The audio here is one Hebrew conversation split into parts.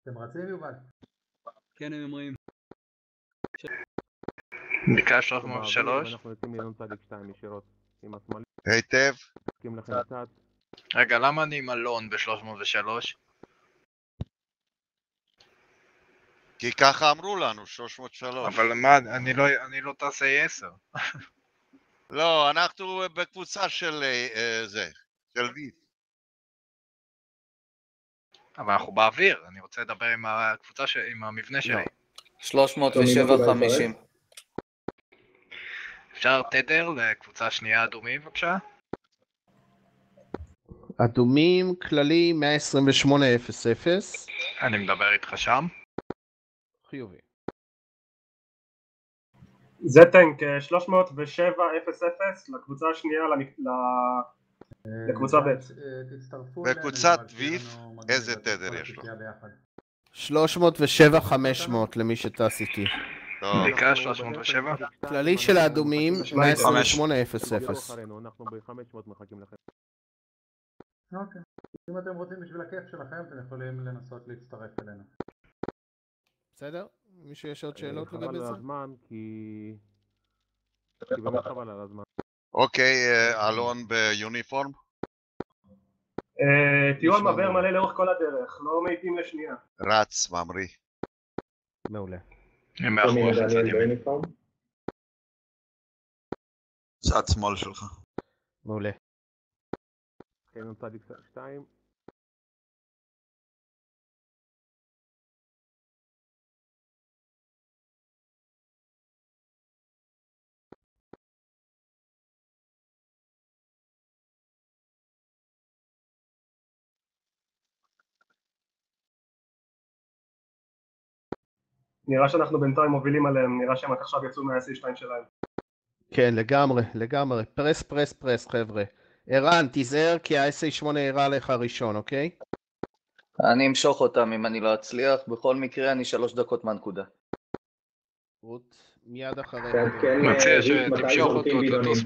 אתם רצים יובל? כן, הם אומרים. בקעה 303. אנחנו יוצאים מיון צדיק 2 ישירות עם השמאלי. היטב. נסכים לכם קצת. רגע, למה אני עם אלון ב-303? כי ככה אמרו לנו, 303. אבל מה, אני לא טס A10. לא, אנחנו בקבוצה של זה, של ויף. אבל אנחנו באוויר, אני רוצה לדבר עם הקבוצה, עם המבנה שלי. 307.50. אפשר תדר לקבוצה שנייה אדומים בבקשה? אדומים כללי 128.00. אני מדבר איתך שם. חיובי. זה טנק 307.00 לקבוצה השנייה לקבוצה ב'. בקבוצת ויף, איזה תדר יש לו? 307.500 למי שטס איתי. בקעה 307? כללי של האדומים 128.00. אנחנו ב-500 מחכים לכם. אוקיי. אם אתם רוצים בשביל הכיף שלכם, אתם יכולים לנסות להצטרף אלינו. בסדר? מישהו יש עוד שאלות לגבי זה? חבל על הזמן, כי באמת חבל על הזמן. אוקיי, אלון ביוניפורם? תהיו על מבאר מלא לאורך כל הדרך, לא מאיטים לשנייה. רץ, ממריא. מעולה. הם מאחורי בצד ימין. צד שמאל שלך. מעולה. כן, צדיק 2. נראה שאנחנו בינתיים מובילים עליהם, נראה שהם עכשיו יצאו מה-SE2 שלהם. כן, לגמרי. פרס, חבר'ה. ערן, תיזהר כי ה-SA8 הראה לך ראשון, אוקיי? אני אמשוך אותם אם אני לא אצליח, בכל מקרה אני 3 דקות מהנקודה. רות, מיד אחריך. מציע שתמשוך אותו, תטוס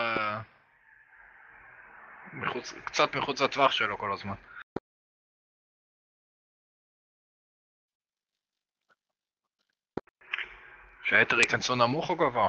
קצת מחוץ לטווח שלו כל הזמן. שהיתר ייכנסו נמוך או גבוה?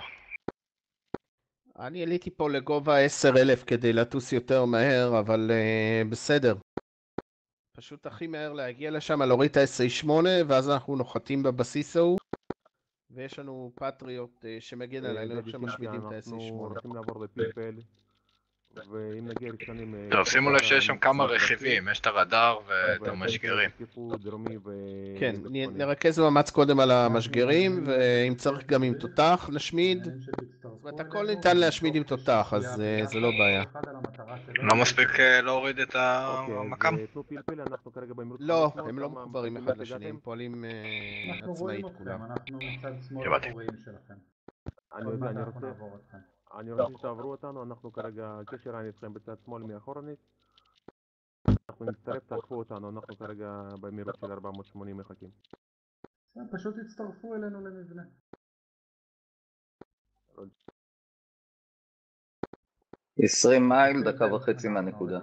אני עליתי פה לגובה 10,000 כדי לטוס יותר מהר, אבל בסדר. פשוט הכי מהר להגיע לשם, להוריד את ה-SA8, ואז אנחנו נוחתים בבסיס ההוא. ויש לנו פטריוט שמגן עלינו, איך שמשמידים את ה-SA8. אנחנו רוצים לעבור בפיפל, ואם נגיע ראשונים... טוב, שימו לב שיש שם כמה רכיבים, יש את הרדאר ואת המשגרים. כן, נרכז מאמץ קודם על המשגרים, ואם צריך גם עם תותח נשמיד. זאת אומרת, הכל ניתן להשמיד עם תותח, אז זה לא בעיה. לא מספיק להוריד את המקם? לא, הם לא מחוברים אחד לשני, הם פועלים עצמאית כולם. אנחנו מצד שמאל אחוריים שלכם. אני רוצה שתעברו אותנו, אנחנו כרגע קשר אני אתכם בצד שמאל מאחורנית. אנחנו נצטרף, תעקפו אותנו, אנחנו כרגע במהירות של 480 מחכים. פשוט תצטרפו אלינו למבנה. 20 מייל, 1.5 דקות מהנקודה.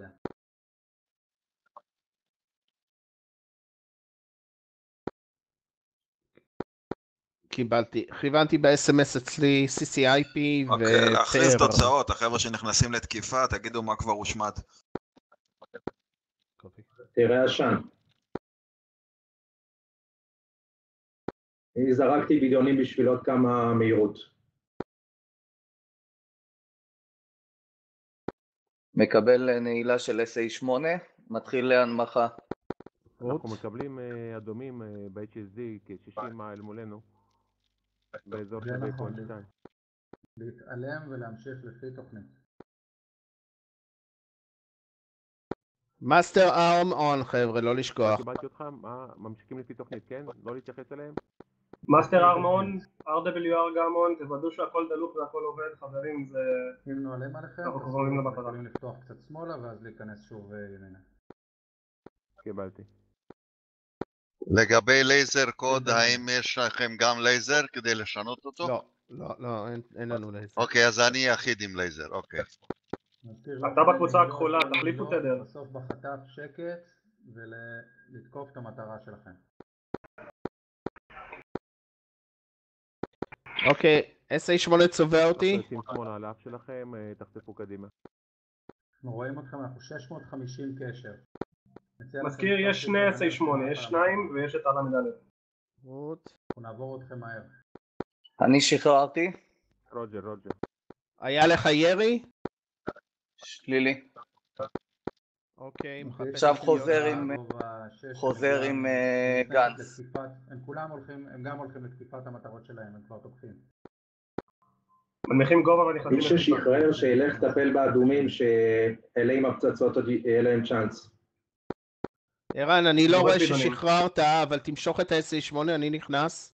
קיבלתי, כיוונתי ב-SMS אצלי CCIP אוקיי, להכריז תוצאות, החבר'ה שנכנסים לתקיפה, תגידו מה כבר הושמד. תראה עשן. אני זרקתי בדיונים בשביל עוד כמה מהירות. מקבל נעילה של SA8, מתחיל להנמכה. אנחנו מקבלים אדומים ב-HSD כ-60 מייל מולנו. באזור של בייפון 2. להתעלם ולהמשיך לפי תוכנית. מאסטר ארם און חבר'ה, לא לשכוח. קיבלתי אותך, ממשיכים לפי תוכנית, כן? לא להתייחס אליהם? מאסטר ארם און, RWR גם און, תוודאו שהכל דלוק והכל עובד, חברים, זה... אם נועלים עליכם, אנחנו קוראים לבטרה. יכולים לפתוח קצת שמאלה ואז להיכנס שוב ימינה. קיבלתי. לגבי לייזר קוד, האם יש לכם גם לייזר כדי לשנות אותו? לא, אין לנו לייזר. אוקיי, אז אני יחיד עם לייזר, אוקיי. אתה בקבוצה הכחולה, תחליפו תדר. בסוף בחטף שקט ולתקוף את המטרה שלכם. אוקיי, SA8 צובע אותי. אנחנו יוצאים שמאלה על האף שלכם, תחטפו קדימה. אנחנו רואים אתכם, אנחנו 650 קשר. מזכיר, יש שני SA8, יש שניים ויש את הל"א. אנחנו נעבור אתכם מהר. אני שחררתי. רוג'ר. היה לך ירי? שלילי. אוקיי, עכשיו חוזר עם גנץ. הם כולם הולכים, הם גם הולכים לתקיפת המטרות שלהם, הם כבר תוקפים. מנמיכים גובה ונכנסים מי ששחרר שילך לטפל באדומים שאלה עם הפצצות עוד יהיה להם צ'אנס. ערן, אני לא רואה ששחררת, אבל תמשוך את ה-SA8, אני נכנס.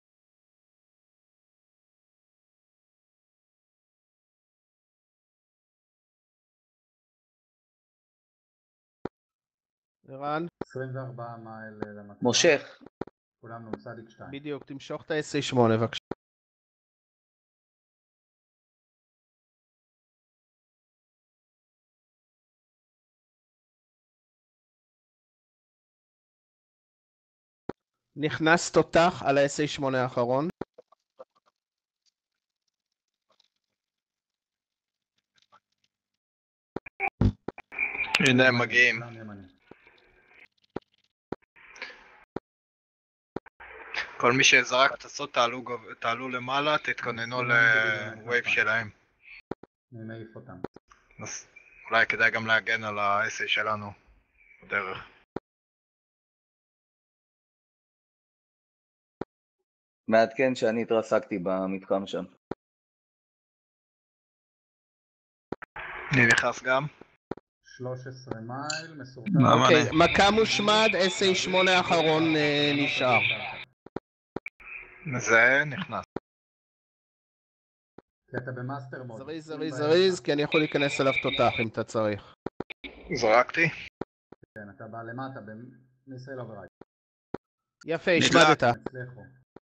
ערן? 24 מייל למטרה. מושך. כולם נ"צ 2. בדיוק, תמשוך את ה-SA8 בבקשה. נכנס תותח על ה-SA8 האחרון. הנה הם מגיעים. כל מי שזרק פצצות תעלו למעלה, תתכוננו לווייב שלהם. אני מעיף אותם. אז אולי כדאי גם להגן על ה-SA שלנו בדרך. מעדכן שאני התרסקתי במתחם שם. אני נכנס גם. 13 מייל, מסורתן. אוקיי, מכה מושמד, SA8 האחרון נשאר. זה נכנס. כי אתה במאסטר מוד. זריז, כי אני יכול להיכנס אליו תותח אם אתה צריך. זרקתי. כן, אתה בא למטה במיסייל אוברייד. יפה, השמדת. הצליחו.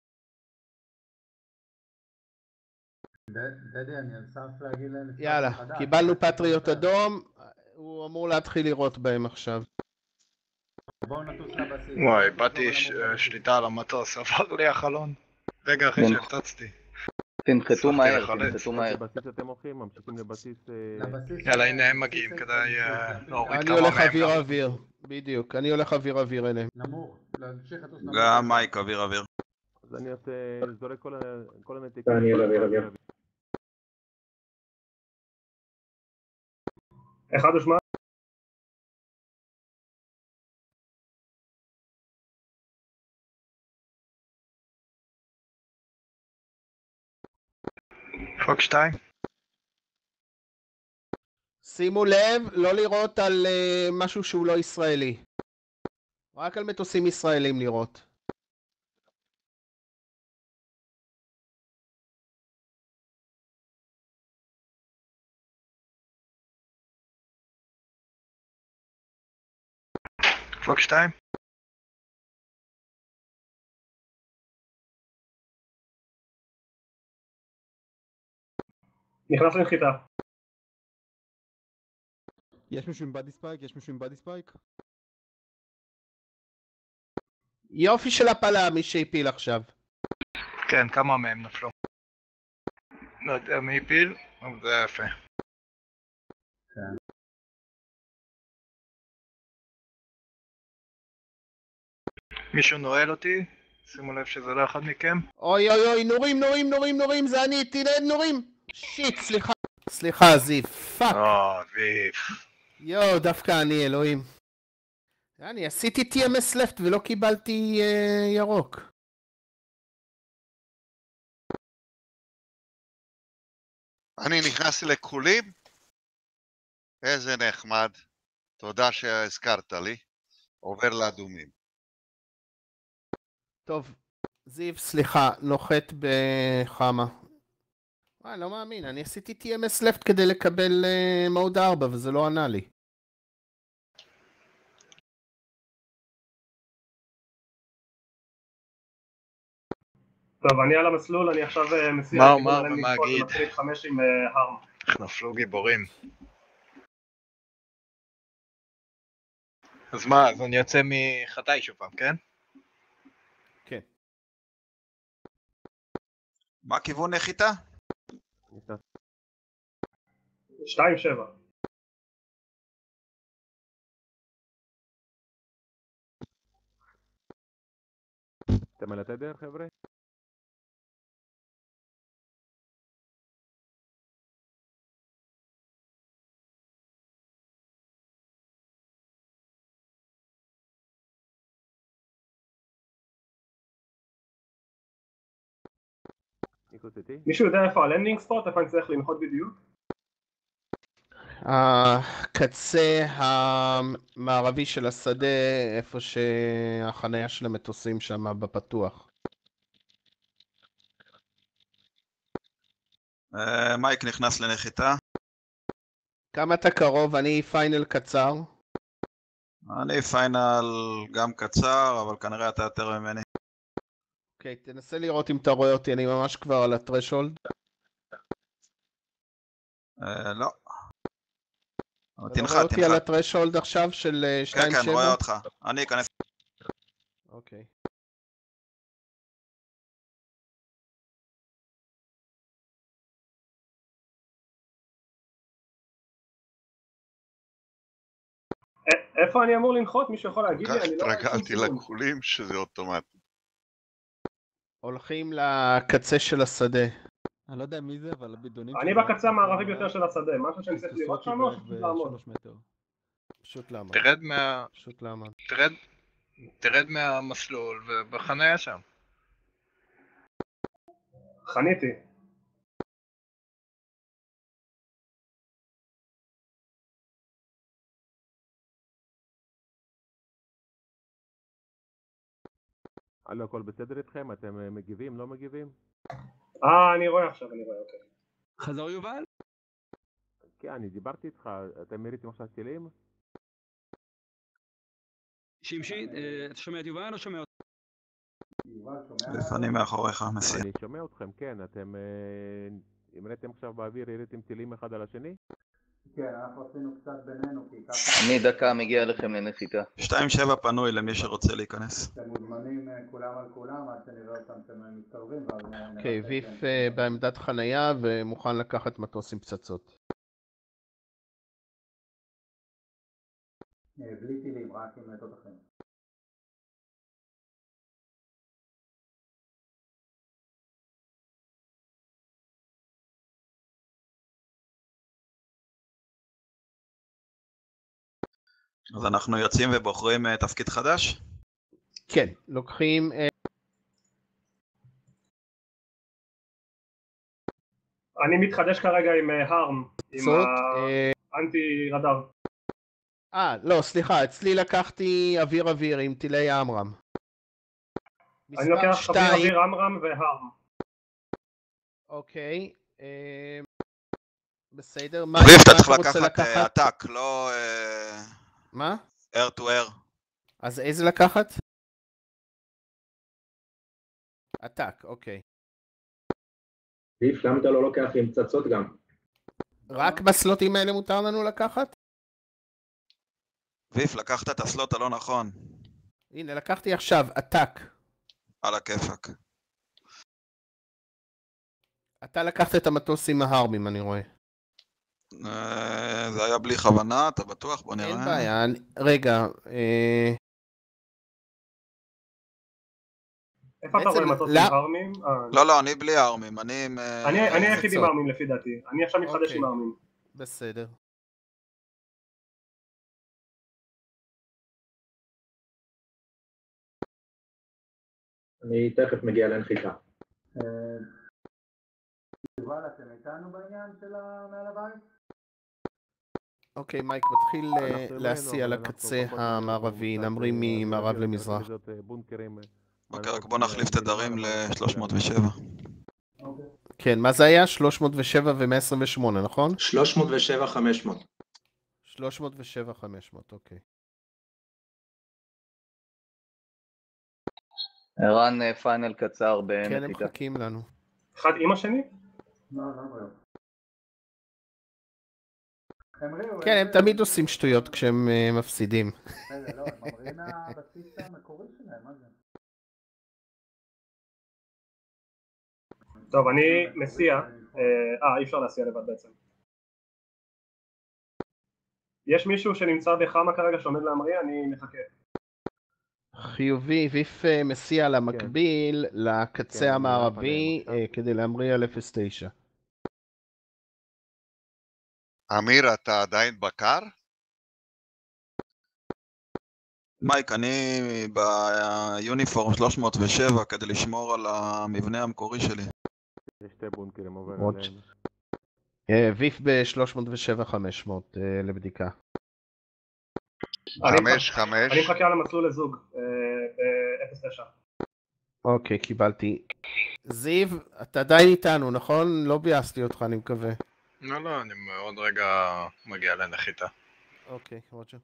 דדי, אני על סף להגיד להם... יאללה, קיבלנו פטריוט אדום, הוא אמור להתחיל לירות בהם עכשיו. בואו נטוס לבסיס. וואי, איבדתי שליטה על המטוס, עבר לי החלון. רגע אחרי שהפצצתי. תנחתו מהר, תנחתו מהר. לבסיס אתם הולכים, ממשיכים לבסיס... יאללה, הנה הם מגיעים, כדאי להוריד אני כמה הולך מהם. אוויר, בדיוק, אני הולך אוויר אליהם. נמוך, להמשיך לטוס נמוך. גם מייק, אוויר. אז אני זורק כל הנתיקים. אני אוויר. אחד הושמע. פוק 2. שימו לב, לא לירות על משהו שהוא לא ישראלי. רק על מטוסים ישראלים לירות. פוק 2. נכנס לנחיתה. יש מישהו עם בדי ספייק? יופי של הפלה, מי שהפיל עכשיו. כן, כמה מהם נפלו. לא יודע מי הפיל, אבל זה היה יפה. כן. מישהו נועל אותי? שימו לב שזה לא אחד מכם. אוי, נורים, זה אני, תראה נורים. שיט, סליחה, זיו, פאק. זיו. יואו, דווקא אני, אלוהים. אני עשיתי TMS left ולא קיבלתי ירוק. אני נכנסתי לכחולים? איזה נחמד. תודה שהזכרת לי. עובר לאדומים. טוב, זיו, סליחה, נוחת בחמה. אני לא מאמין, אני עשיתי TMS left כדי לקבל מוד 4 וזה לא ענה לי. טוב, אני על המסלול, אני עכשיו מסיע... מה אגיד? ומטריד 5 עם הרם. איך נפלו גיבורים. אז מה, אז אני יוצא מחטאי שוב פעם, כן? כן. מה כיוון נחיתה? 2-7. אתם על התדר חבר'ה? מישהו יודע איפה הלנדינג ספוט? איפה אני צריך לנחות בדיוק? הקצה המערבי של השדה, איפה שהחניה של המטוסים שם בפתוח. מייק נכנס לנחיתה. כמה אתה קרוב? אני פיינל קצר. אני פיינל גם קצר, אבל כנראה אתה יותר ממני. אוקיי, תנסה לראות אם אתה רואה אותי, אני ממש כבר על הטרשולד. לא. אתה רואה אותי על הטרשולד עכשיו של 2-7? כן, כן, רואה אותך. אני אכנס. אוקיי. איפה אני אמור לנחות? מישהו יכול להגיד לי? כך אני לא רואה שום התרגלתי כיוון. לכחולים שזה אוטומטי. הולכים לקצה של השדה. אני לא יודע מי זה, אבל הבידונים... אני בקצה המערבי ביותר של השדה, משהו שאני צריך לראות שם או שפשוט לעמוד? פשוט לעמוד. פשוט לעמוד. תרד מהמסלול ובחניה שם. חניתי. הלו, הכל בסדר איתכם? אתם מגיבים? לא מגיבים? אני רואה עכשיו, אני רואה, אוקיי. חזור יובל? כן, אני דיברתי איתך, אתם מריצים עכשיו טילים? שמשי, אתה שומע את יובל או שומע אותך? לפנים מאחוריך, מסיע. אני שומע אתכם, כן, אתם המראתם עכשיו באוויר, הריתם טילים אחד על השני? כן, אנחנו עשינו קצת בינינו, כי ככה... אני דקה מגיע לכם לנחיתה. 2-7 פנוי למי שרוצה להיכנס. אתם מוזמנים כולם על כולם, עד שנראה אותם אתם מתקרבים. אוקיי, ויף בעמדת חנייה ומוכן לקחת מטוס עם פצצות. בלי טילים, רק עם תותחים. אז אנחנו יוצאים ובוחרים תפקיד חדש? כן, לוקחים... אני מתחדש כרגע עם הרם, עם האנטי רדאר. לא, סליחה, אצלי לקחתי אוויר עם טילי אמרם. אני לוקח אוויר אמרם והרם. אוקיי. בסדר, ויף, אתה צריך לקחת עתק, לא... מה? air to air. אז איזה לקחת? עתק, אוקיי. ויף, למה אתה לא לוקח עם פצצות גם? רק בסלוטים האלה מותר לנו לקחת? ויף, לקחת את הסלוט הלא נכון. הנה, לקחתי עכשיו, עתק. על הכיפק. אתה לקחת את המטוס עם ההרמים, אני רואה. זה היה בלי כוונה, אתה בטוח? בוא נראה. אין בעיה, רגע. איפה אתה רואה מטוס עם ארמים? לא, אני בלי ארמים, אני עם... אני היחיד עם ארמים לפי דעתי, אני עכשיו מתחדש עם ארמים. בסדר. אני תכף מגיע לנחיתה. יובל, אתם איתנו בעניין של מעל הבית? אוקיי, מייק, מתחיל להסיע לקצה המערבי, נמריא ממערב למזרח. אוקיי, רק בוא נחליף תדרים ל-307. כן, מה זה היה? 307 ו-128, נכון? 307-500. 307-500, אוקיי. ערן פיינל קצר בנחיתה. כן, הם מחכים לנו. אחד עם השני? לא, לא. כן, הם תמיד עושים שטויות כשהם מפסידים. לא, הם ממריאים מהבסיס המקורי שלהם, מה זה? טוב, אני מסיע. אי אפשר להסיע לבד בעצם. יש מישהו שנמצא בחמה כרגע שעומד להמריא? אני מחכה. חיובי, ויף מסיע למקביל לקצה כן, המערבי אני עכשיו. כדי להמריא על 09. אמיר, אתה עדיין בקר? מייק, אני ביוניפורם 307 כדי לשמור על המבנה המקורי שלי. יש שתי בונקרים עובר עוד עליהם. ויף ב-307-500 לבדיקה. 5-5. אני מחכה על המסלול לזוג ב-09. אוקיי, קיבלתי. זיו, אתה עדיין איתנו, נכון? לא ביאסתי אותך, אני מקווה. לא, אני עוד רגע מגיע לנחיתה. אוקיי, רוג'ר.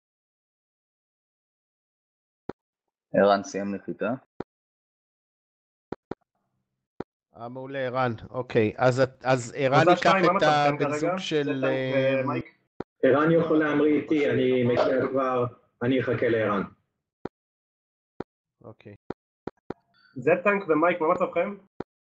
ערן סיים נחיתה. מעולה, ערן. אוקיי, אז ערן ייקח את הבן זוג של... ערן יכול להמריא איתי, אני מגיע כבר, אני אחכה לערן. אוקיי. זט-טנק ומייק, מה מצבכם?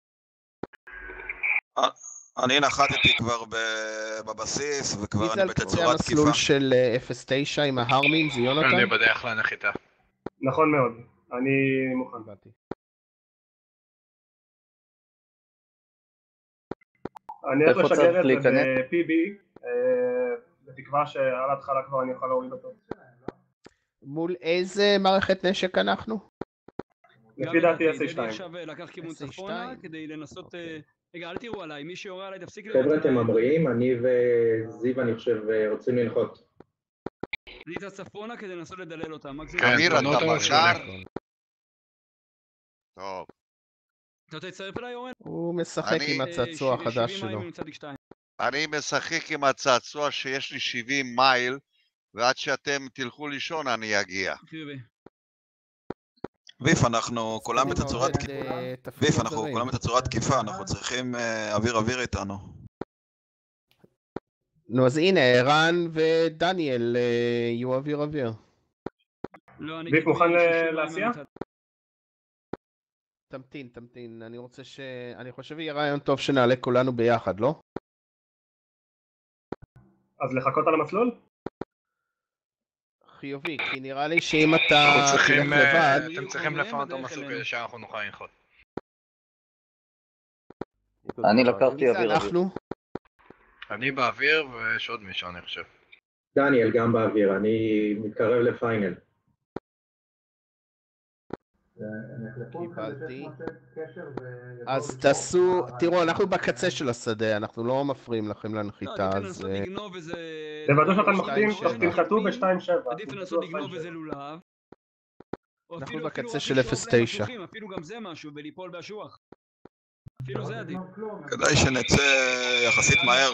אני נחתתי כבר בבסיס, וכבר אני בתצורת תקיפה. המסלול של 09 עם ההרמים, זה יונתן? אני בדרך לנחיתה. נכון מאוד, אני מוכן. אני הולך לשגר את זה ב-PB, בתקווה שעל ההתחלה כבר אני אוכל להוריד אותו. מול איזה מערכת נשק אנחנו? לפי דעתי SA2. עכשיו לקח כיוון צפונה כדי לנסות... רגע, אל תראו עליי, מי שיורה עליי תפסיק לראות. חבר'ה, אתם ממריאים, אני וזיו אני חושב רוצים לנחות. אני את הצפונה כדי לנסות לדלל אותם. אמיר, אתה בקר? טוב. אתה תצטרף אליי, אורן? הוא משחק עם הצעצוע החדש שלו. אני משחק עם הצעצוע שיש לי 70 מייל, ועד שאתם תלכו לישון אני אגיע. ויף, אנחנו כולם בתצורת תקיפה. ויף, אנחנו כולם בתצורת תקיפה, אנחנו צריכים אוויר איתנו. נו, אז הנה, ערן ודניאל יהיו אוויר. ויף מוכן להסיע? תמתין, אני חושב יהיה רעיון טוב שנעלה כולנו ביחד, לא? אז לחכות על המסלול? חיובי, כי נראה לי שאם אתה תלך לבד... אתם צריכים לפנות את המסלול כדי שאנחנו נוכל לנחות. אני לקחתי אוויר. אני באוויר ויש עוד מישהו אני חושב. דניאל גם באוויר, אני מתקרב לפיינל. קיבלתי. אז תעשו, תראו, אנחנו בקצה של השדה, אנחנו לא מפריעים לכם לנחיתה, אז... תוודאו שאתם תנחתו ב-2.7. עדיף לנסות לגנוב איזה לולב. אנחנו בקצה של 0.9. אפילו גם זה משהו, וליפול באשוח. אפילו זה עדיף. כדאי שנצא יחסית מהר.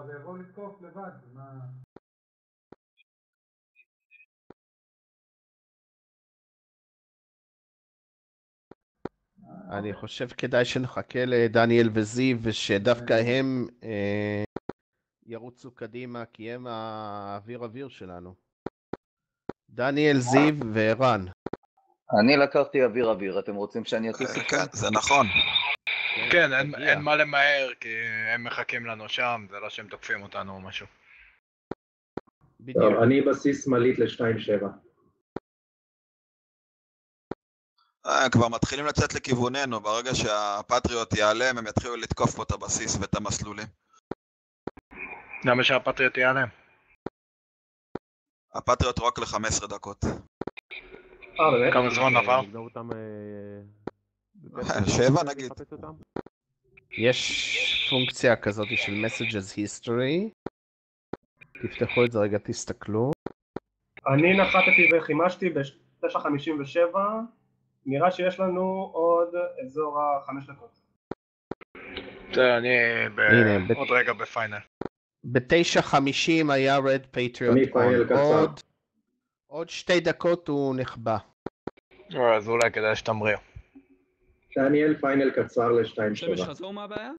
אני חושב כדאי שנחכה לדניאל וזיו, ושדווקא הם ירוצו קדימה, כי הם האוויר שלנו. דניאל, זיו וערן. אני לקחתי אוויר, אתם רוצים שאני אטיס איתכם? כן, זה נכון. כן, אין מה למהר, כי הם מחכים לנו שם, זה לא שהם תוקפים אותנו או משהו. טוב, אני בסיס שמאלית ל-2.7. כבר מתחילים לצאת לכיווננו, ברגע שהפטריוט ייעלם הם יתחילו לתקוף פה את הבסיס ואת המסלולים. למה שהפטריוט ייעלם? הפטריוט רק ל-15 דקות. באמת? כמה זמן עבר? 7 נגיד. יש פונקציה כזאת של messages history. תפתחו את זה רגע, תסתכלו. אני נחתתי וחימשתי ב-9:57. נראה שיש לנו עוד אזור 5 דקות. זה אני עוד רגע בפיינל. ב-9:50 היה רד פטריוט. עוד 2 דקות הוא נחבא. אז אולי כדאי שתמריא. דניאל, פיינל קצר ל-2.7. שמש חזור, מה הבעיה?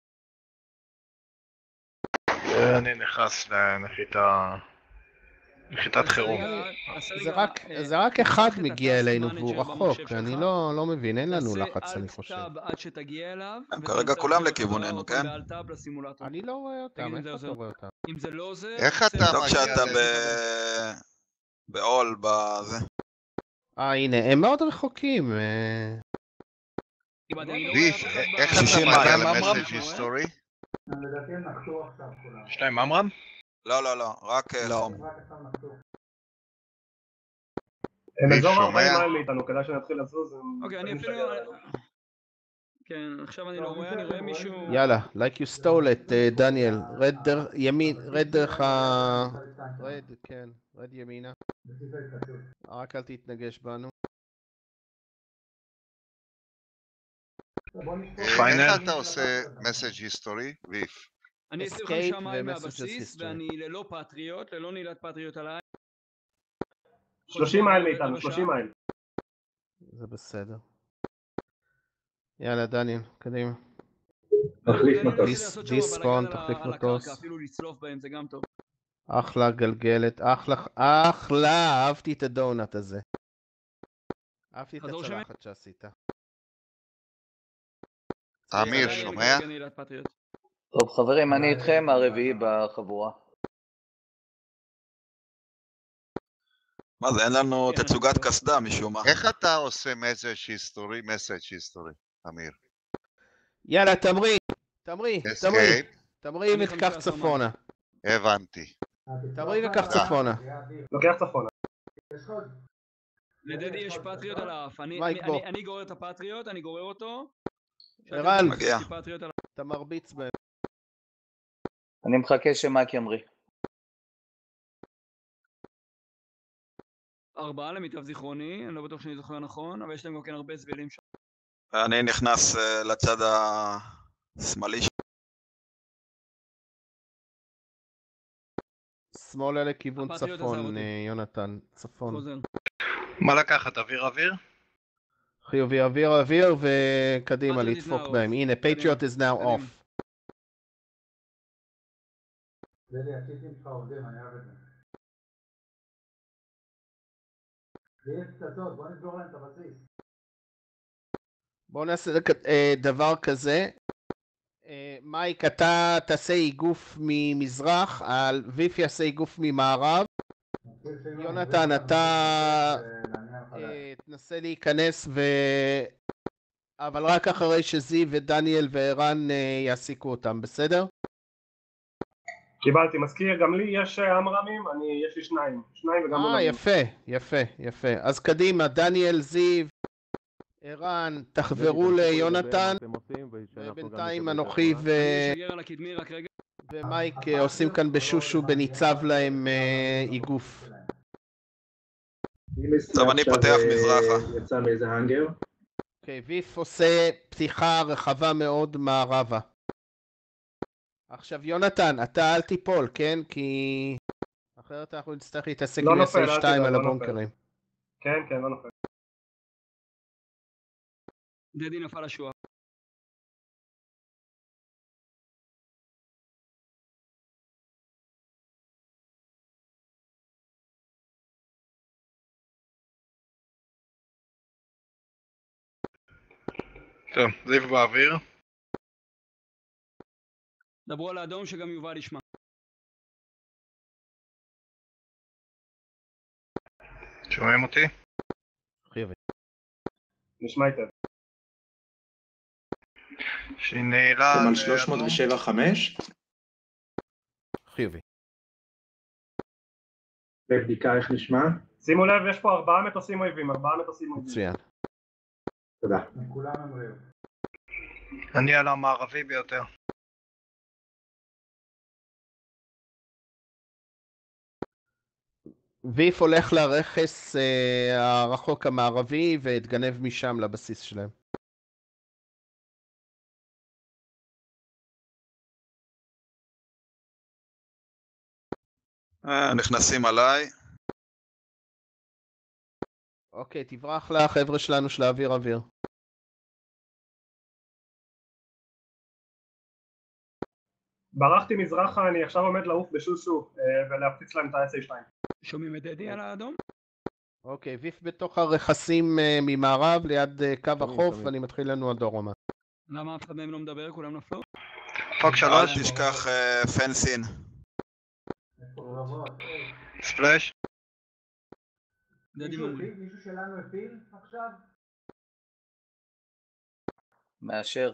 אני נכנס לנחיתה יחידת חירום. זה רק אחד מגיע אלינו והוא רחוק, אני לא מבין, אין לנו לחץ אני חושב. תעשה עד שתגיע אליו. הם כרגע כולם לכיווננו, כן? אני לא רואה אותם, איך אתה רואה אותם? אם זה לא עוזר... איך אתה טוב מגיע שאתה אלינו? בעול בזה. הנה, הם מאוד רחוקים. ויף, איך אתה מגיע למסג' היסטורי? לדעתי הם נחתו עכשיו כולם. שניים ממרם? לא, רק חום. הם אזור 40 מייל מאיתנו, כדאי שנתחיל לזוז. אוקיי, אני אפילו... כן, עכשיו אני לא רואה, אני רואה מישהו... יאללה, like you stole it, דניאל. רד דרך ה... רד ימינה. רק אל תתנגש בנו. איך אתה עושה מסג' היסטורי, ויף? אני 25 מייל מהבסיס, ואני ללא פטריוט, ללא נעילת פטריוט עליי. 30 מייל מאיתנו, 30 מייל. זה בסדר. יאללה, דניאל, קדימה. תחליף מטוס. דיספון, תחליף מטוס. אפילו לצלוף בהם זה גם טוב. אחלה גלגלת, אחלה, אהבתי את הדונט הזה. אהבתי את הצלחת שעשית. אמיר, שומע? טוב חברים, אני איתכם, הרביעי בחבורה. מה זה, אין לנו תצוגת קסדה משום מה. איך אתה עושה מסג' היסטורי, אמיר? יאללה, תמריא וקח צפונה. הבנתי. תמריא וקח צפונה. לוקח צפונה. לדדי יש פטריוט על האף, אני גורר את הפטריוט, אני גורר אותו. ערן, אתה מרביץ בהם. אני מחכה שמייק ימריא. 4 למיטב זיכרוני, אני לא בטוח שאני זוכר נכון, אבל יש להם גם כן הרבה סבילים שם. אני נכנס לצד השמאלי. שמאלה לכיוון צפון, יונתן, צפון. מה לקחת, אוויר? חיובי, אוויר, וקדימה לדפוק בהם. הנה, Patriot is now off. דלי, הקיטים שלך עובדים, אני אוהב את זה. ויש פצצות, בוא נסגור להם את הבסיס. בואו נעשה דבר כזה. מייק, אתה תעשה איגוף ממזרח, ויף יעשה איגוף ממערב. יונתן, אתה תנסה להיכנס, אבל רק אחרי שזיו ודניאל וערן יעסיקו אותם, בסדר? קיבלתי, מזכיר, גם לי יש אמרמים, יש לי שניים וגם יפה. אז קדימה, דניאל, זיו, ערן, תחברו ליונתן, ובינתיים אנוכי ומייק עושים כאן בשושו בניצב להם איגוף. טוב, אני פותח מזרחה. יצא מאיזה האנגר. אוקיי, ויף עושה פתיחה רחבה מאוד מערבה. עכשיו יונתן, אתה אל תיפול, כן? כי אחרת אנחנו נצטרך להתעסק עם SL2 על הבונקרים. כן, לא נופל. דדי נפל השוע. טוב, זיו באוויר. דברו על האדום שגם יובל ישמע. שומעים אותי? חיובי. נשמע היטב. שנעילה... אתם על 307.5? חיובי. בבדיקה איך נשמע? שימו לב, יש פה 4 מטוסים אויבים. מצוין. תודה. כולם אמריו. אני על המערבי ביותר. ויף הולך לרכס הרחוק המערבי והתגנב משם לבסיס שלהם. נכנסים עליי. אוקיי, תברח לחבר'ה שלנו של האוויר. ברחתי מזרחה, אני עכשיו עומד לעוף בשושו ולהפציץ להם את ה-SA2. שומעים את דדי על האדום? אוקיי, ויף בתוך הרכסים ממערב ליד קו החוף, שומעים. ואני מתחיל לנו הדרומה. למה אף אחד מהם לא מדבר? כולם נפלו? פוק אל 3, תשכח פנסין. ספלאש. דדי ממריא. מישהו שלנו הפיל עכשיו? מאשר.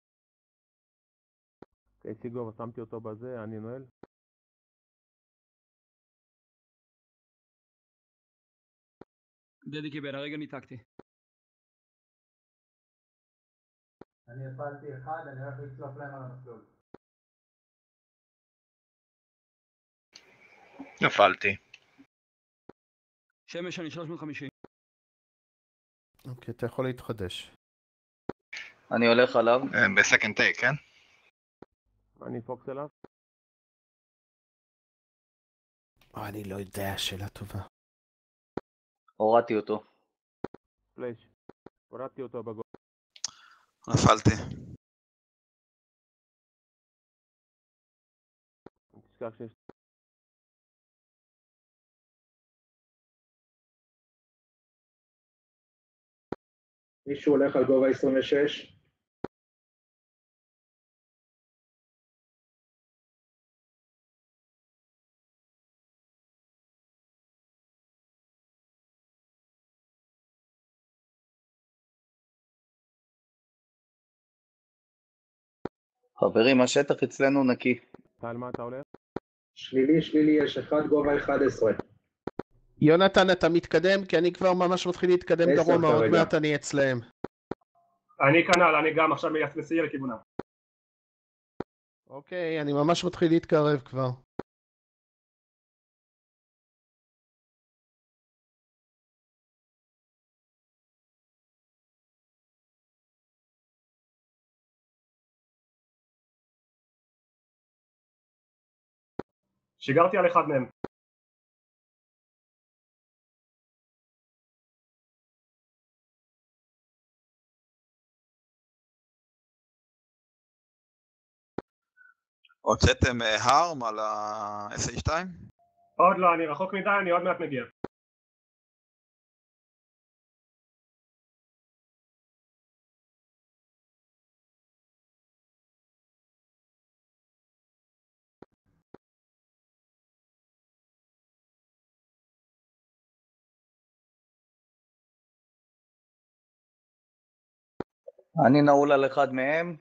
אוקיי, סיגו, שמתי אותו בזה, אני נועל. דדי קיבל, הרגע ניתקתי. אני הפלתי אחד, אני הולך לצלוף להם על המסלול. נפלתי. שמש אני 350. אוקיי, אתה יכול להתחדש. אני הולך עליו. בסקנד טייק, כן? אני פוקס אליו. אני לא יודע, שאלה טובה. הורדתי אותו. פלאש. הורדתי אותו בגול. נפלתי. תשכח שיש... מישהו הולך על גובה 26? חברים, השטח אצלנו נקי. טל, מה אתה הולך? שלילי, יש אחד גובה 11. יונתן, אתה מתקדם? כי אני כבר ממש מתחיל להתקדם 10 דרומה, עוד כרגע. מעט אני אצלם. אני כנ"ל, אני גם עכשיו מסייר לכיוונם. אוקיי, אני ממש מתחיל להתקרב כבר. שיגרתי על אחד מהם. הוצאתם הרם על ה-SA2? עוד לא, אני רחוק מדי, אני עוד מעט מגיע. אני נעול על אחד מהם.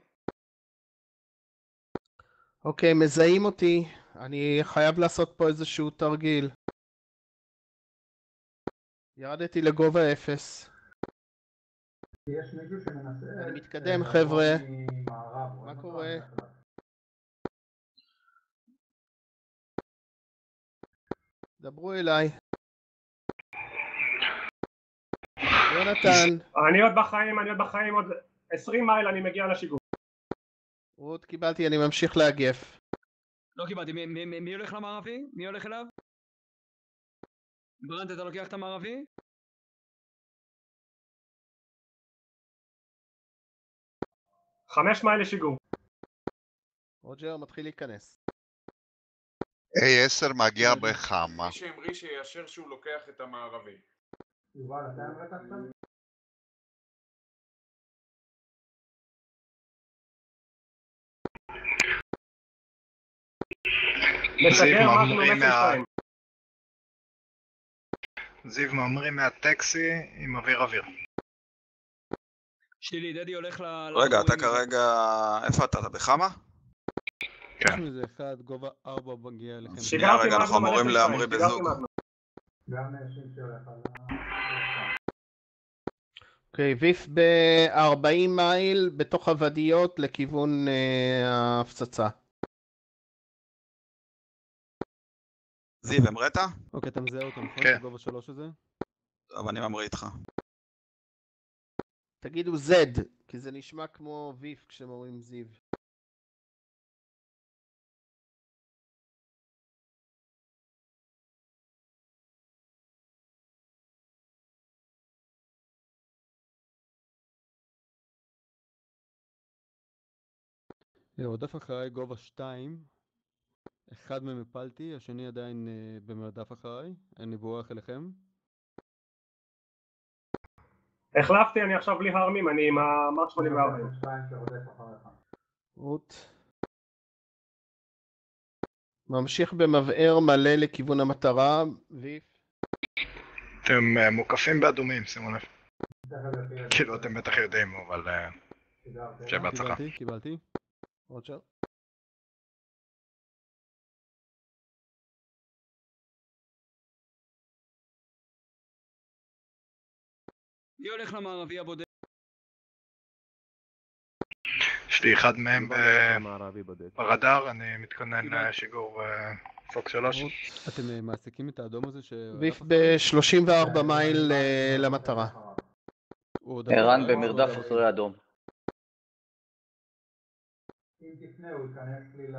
אוקיי, מזהים אותי. אני חייב לעשות פה איזשהו תרגיל. ירדתי לגובה 0. יש מישהו שמנסה... אני מתקדם, חבר'ה. ממערב, מה קורה? דברו אליי. יונתן. אני עוד בחיים, עוד 20 מייל אני מגיע לשיגור. רות, קיבלתי, אני ממשיך לאגף. לא קיבלתי, מי הולך למערבי? מי הולך אליו? ברנט, אתה לוקח את המערבי? חמש מייל לשיגור. רוג'ר מתחיל להיכנס. A10 מגיע בחמה. מי שהמריא שיאשר שהוא לוקח את המערבי. יובל, אתה אמרת עכשיו? זיו ממריא מהטקסי עם אוויר. שלילי, דדי הולך רגע, אתה כרגע... איפה אתה? אתה בחמה? כן. יש מזה אחד, גובה 4 מגיע אליכם. שנייה רגע, אנחנו אמורים להמריא בזוג. גם נשים שהולך על... אוקיי, ויף ב-40 מייל בתוך הוודיות לכיוון ההפצצה. זיו, המראת? אוקיי, אתה מזהה אותו, נכון? כן. גובה 3 הזה? טוב, אני ממריא איתך. תגידו Z, כי זה נשמע כמו ויף כשמורים זיו. רודף אחריי גובה 2. אחד מהם הפלתי, השני עדיין במרדף אחריי, אני בורח אליכם. החלפתי, אני עכשיו בלי הרמים, אני עם המרק 84. רות. ממשיך במבער מלא לכיוון המטרה, ויף. אתם מוקפים באדומים, שימו לב. כאילו אתם בטח יודעים, אבל שיהיה בהצלחה. קיבלתי. רוג'ר. מי הולך למערבי הבודד? יש לי אחד מהם ברדאר, אני מתכונן לשיגור פוקס 3. אתם מעסיקים את האדום הזה ש... ויף ב-34 מייל למטרה. ערן במרדף אחרי אדום. אם תפנה הוא ייכנס לי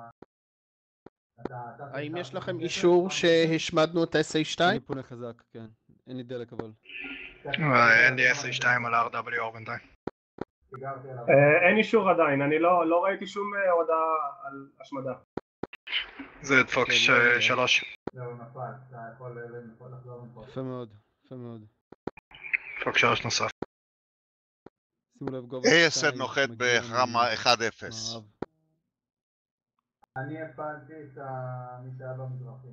האם יש לכם אישור שהשמדנו את ה-SA2? אני פונה חזק, כן. אין לי דלק אבל. אין לי SA2 על ה-RWR בינתיים. אין אישור עדיין, אני לא ראיתי שום הודעה על השמדה. זה את פוקס 3. זהו נפל, אתה יכול לחזור מפה. יפה מאוד, יפה מאוד. פוקס 3 נוסף. שימו לב גובה A10 נוחת בחרמה 1-0. אני הפלתי את מי שהיה במזרחי.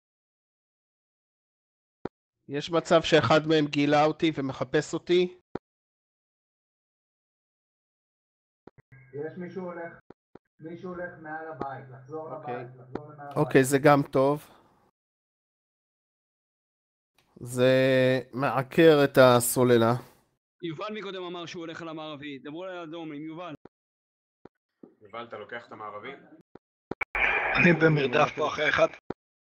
יש מצב שאחד מהם גילה אותי ומחפש אותי? יש מישהו הולך מעל הבית, לחזור לבית, לחזור למעל הבית. אוקיי, זה גם טוב. זה מעקר את הסוללה. יובל מקודם אמר שהוא הולך על המערבי, דברו על האדום עם יובל. יובל, אתה לוקח את המערבי? אני במרדף פה אחרי אחד.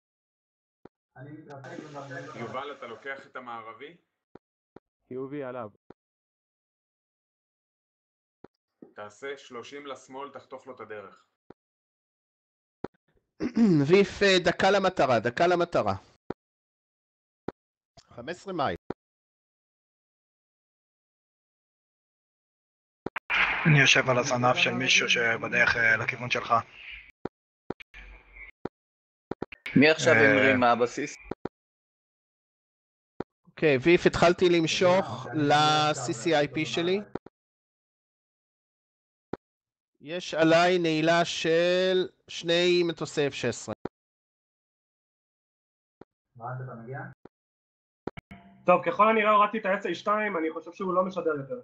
יובל, אתה לוקח את המערבי? חיובי עליו. תעשה 30 לשמאל, תחתוך לו את הדרך. ויף, דקה למטרה. 15 מייל. אני יושב על הזנב של מישהו שבדרך לכיוון שלך. מי עכשיו המריא מהבסיס? אוקיי, ויף, התחלתי למשוך ל-CCIP שלי. יש עליי נעילה של 2 מטוסי F-16. מה אתה מגיע? טוב, ככל הנראה הורדתי את ה-SA2, אני חושב שהוא לא משדר יותר.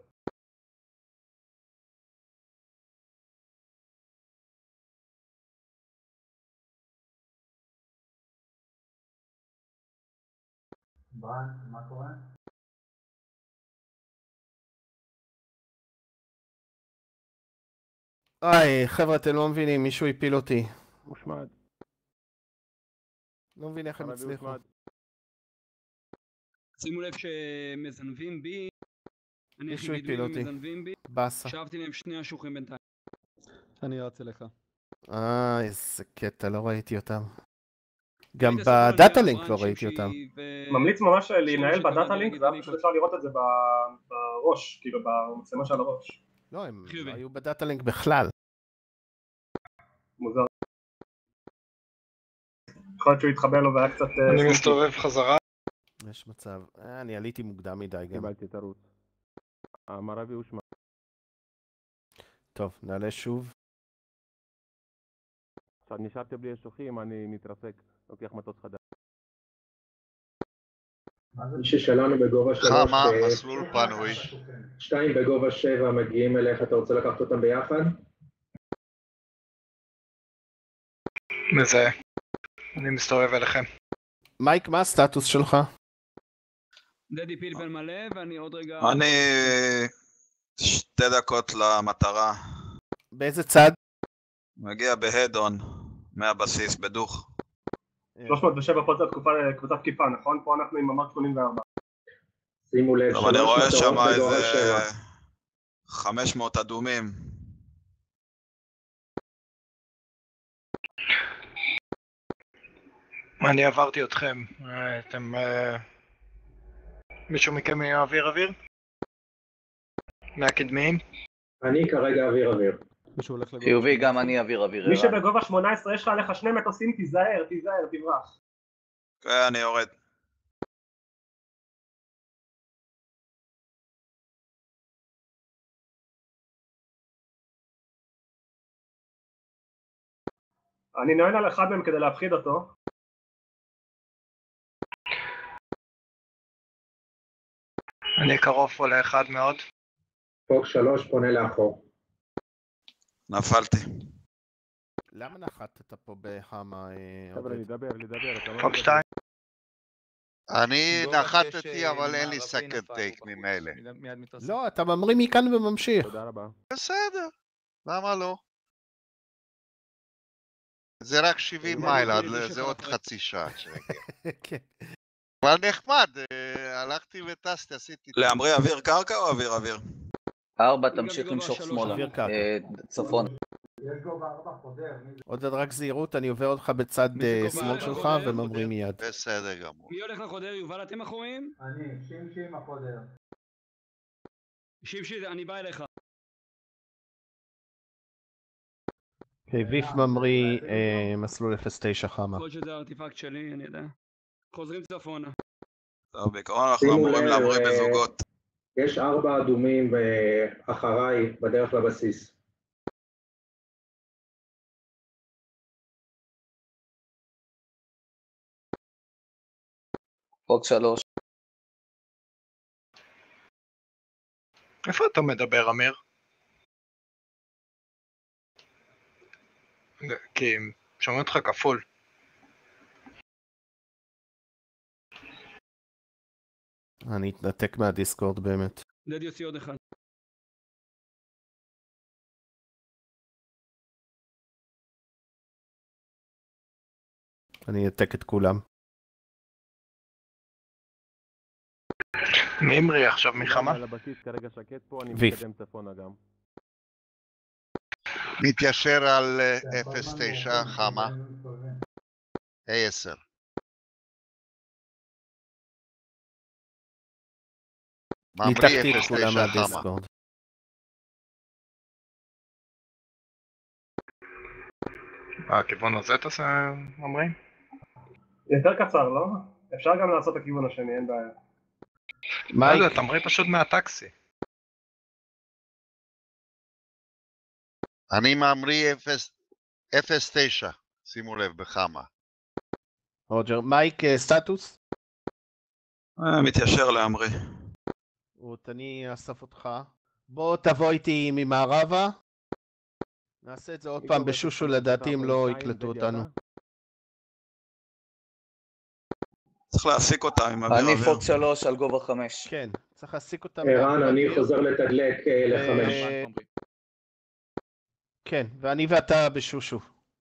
ברן, מה קורה? חבר'ה, אתם לא מבינים, מישהו הפיל אותי. מושמד. לא מבין איך הם הצליחו. שימו לב שמזנבים בי, אני מישהו הכי הפיל אותי. מזנבים בי, בסה. שבתי להם 2 אשוכים בינתיים. אני רץ אליך. איזה קטע, לא ראיתי אותם. גם בדאטה לינק לא ראיתי אותם. ממליץ ממש להנהל בדאטה לינק, ואז פשוט אפשר לראות את זה בראש, כאילו במצלמה של הראש. לא, הם לא היו בדאטה לינק בכלל. מוזר. יכול להיות שהוא התחבר לו והיה קצת... אני מסתובב חזרה. יש מצב. אני עליתי מוקדם מדי גם. קיבלתי את ערוץ. המערבי הושמע. טוב, נעלה שוב. עכשיו נשארתי בלי אשוכים, אני מתרסק. לוקח מטוס חדש. מישהו שלנו בגובה 3, חמה, מסלול פנוי. 2 בגובה 7 מגיעים אליך, אתה רוצה לקחת אותם ביחד? מזהה. אני מסתובב אליכם. מייק, מה הסטטוס שלך? דדי פלפל מלא ואני עוד רגע... אני 2 דקות למטרה. באיזה צד? מגיע בהדון מהבסיס בדוך. 307 פה זה קבוצת תקיפה, נכון? פה אנחנו עם המרק 84. שימו לב, טוב, אני רואה שם איזה 500 אדומים. אני עברתי אתכם. אתם... מישהו מכם יעביר אוויר? מהקדמיים? אני כרגע אוויר. מישהו הולך לגובה חיובי, גם אני אוויר אוויר. מי שבגובה 18 יש לך עליך 2 מטוסים, תיזהר, תברח. כן, אני יורד. אני נועל על אחד מהם כדי להפחיד אותו. אני קרוב פה לאחד מאוד. פוק 3 פונה לאחור. נפלתי. למה נחתת פה בחמה? חבר'ה, לדבר. פוק 2. אני נחתתי, אבל אין לי סקנד טייק ממילא. לא, אתה ממריא מכאן וממשיך. תודה רבה. בסדר, למה לא? זה רק 70 מייל, זה עוד חצי שעה שנגיע. אבל נחמד, הלכתי וטסתי, עשיתי... להמריא אוויר קרקע או אוויר אוויר? 4 תמשיך למשוך שמאלה, צפון. יש גובה 4 חודר. עוד רק זהירות, אני עובר אותך בצד שמאל שלך וממריא מיד. בסדר גמור. מי הולך לחודר? יובל, אתם אחוריים? אני, שים החודר. שים, אני בא אליך. אוקיי, ויף ממריא מסלול 09 חמה. יכול שזה הארטיפקט שלי, אני יודע. חוזרים צפונה. טוב, בעיקרון אנחנו אמורים להמריא בזוגות. יש 4 אדומים אחריי בדרך לבסיס. פוק 3. איפה אתה מדבר, אמיר? כי שומע אותך כפול. אני אתנתק מהדיסקורד באמת. דד יוציא עוד אחד. אני אתק את כולם. מי המריא עכשיו מחמה? על הבסיס כרגע שקט פה, אני ויף. מתקדם צפונה גם. מתיישר על 09 חמה. A10. ניתקתי את כולם מהדיסקורד. הכיוון הזה אתה ממריא? יותר קצר, לא? אפשר גם לעשות את הכיוון השני, אין בעיה. מייק, אתה ממריא פשוט מהטקסי. אני ממריא 09, שימו לב, בחמה. רוג'ר, מייק סטטוס? מתיישר להמריא. רות, אני אאסף אותך. בוא תבוא איתי ממערבה. נעשה את זה עוד פעם בשושו, לדעתי אם לא יקלטו אותנו. צריך להעסיק אותם עם אוויר אוויר. אני פוק 3 על גובה 5. כן, צריך להעסיק אותם. ערן, אני חוזר לתדלק ל5. כן, ואני ואתה בשושו.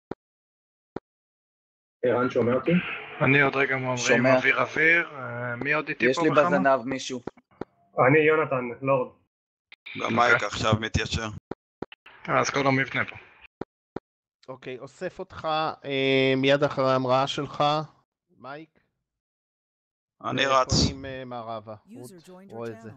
ערן, שומע אותי? אני עוד רגע ממריא עם אוויר אוויר. מי עוד איתי פה יש לי בחמה? בזנב מישהו. אני יונתן, לורד. גם מייק עכשיו מתיישר. אז כל המבנה פה. אוקיי, אוסף אותך מיד אחרי ההמראה שלך. מייק? אני רץ. פונים מערבה. רואה את זה.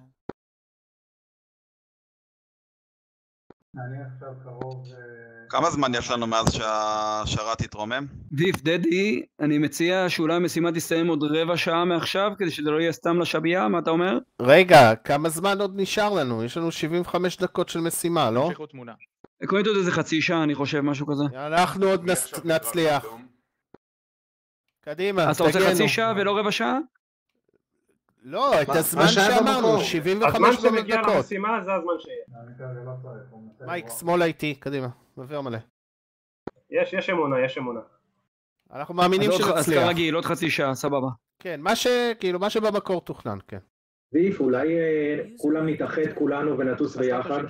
אני עכשיו קרוב... כמה זמן יש לנו מאז שהשרת יתרומם? ויף, דדי, אני מציע שאולי המשימה תסתיים עוד רבע שעה מעכשיו, כדי שזה לא יהיה סתם לשבייה, מה אתה אומר? רגע, כמה זמן עוד נשאר לנו? יש לנו 75 דקות של משימה, לא? עקרונית עוד איזה חצי שעה, אני חושב, משהו כזה. אנחנו עוד נצליח. קדימה, אז אתה רוצה חצי שעה ולא רבע שעה? לא, את הזמן שאמרנו, 75 הזמן שמגיע דקות. למשימה זה הזמן שיהיה. מייק, שמאלה איתי, קדימה, מביא מלא. יש אמונה. אנחנו מאמינים שנצליח. אז כרגיל, עוד חצי שעה, סבבה. כן, מה שבמקור תוכנן, כן. ויף, אולי כולם נתאחד כולנו ונטוס ביחד?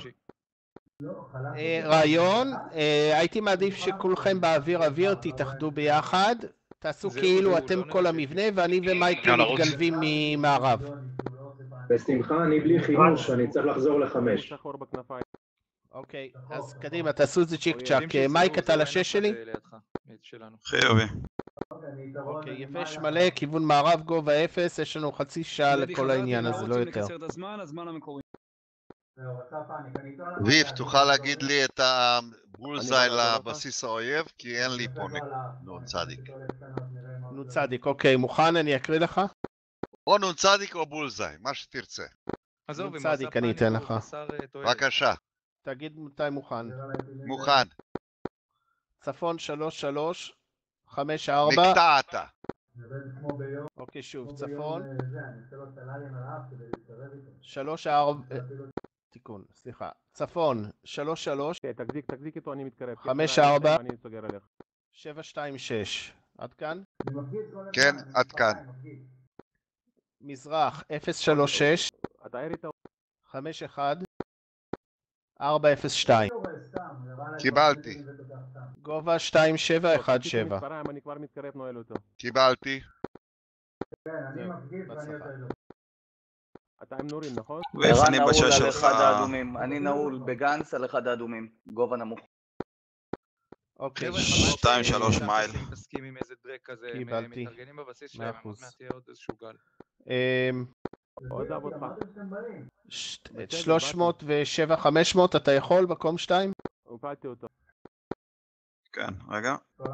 רעיון, הייתי מעדיף שכולכם באוויר אוויר תתאחדו ביחד, תעשו כאילו אתם כל המבנה ואני ומייק מתגנבים ממערב. בשמחה, אני בלי חימוש, אני צריך לחזור ל5. אוקיי, אז קדימה, תעשו את זה צ'יק צ'אק. מייק, אתה לשש שלי? חיובי. אוקיי, יבש מלא, כיוון מערב, גובה 0, יש לנו חצי שעה לכל העניין הזה, לא יותר. ויף, תוכל להגיד לי את הבולזאי לבסיס האויב? כי אין לי פה נון צדיק. נון צדיק, אוקיי, מוכן? אני אקריא לך? או נון צדיק או בולזאי, מה שתרצה. נון צדיק אני אתן לך. בבקשה. תגיד מתי מוכן. מוכן. צפון 33, 54. נקטעת. אוקיי, שוב, צפון. 34, תיקון, סליחה. צפון 33. תחזיק איתו, אני מתקרב. 54. אני סוגר עליך. 726. עד כאן? כן, עד כאן. מזרח 036. אתה ער איתו. 51. 402. קיבלתי. גובה 2717. אני כבר מתקרב, נועל אותו. קיבלתי. אתה עם נורים, נכון? ערן נעול על אחד האדומים. אני נעול בגנץ על אחד האדומים. גובה נמוך. אוקיי. 2-3 מייל. מתעסקים עם איזה דרק כזה, קיבלתי. מתארגנים בבסיס שלהם, עוד מעט יהיה עוד איזשהו גל. עוד עבוד לך. 307 500 אתה יכול מקום 2? הופעתי אותו. כן, רגע.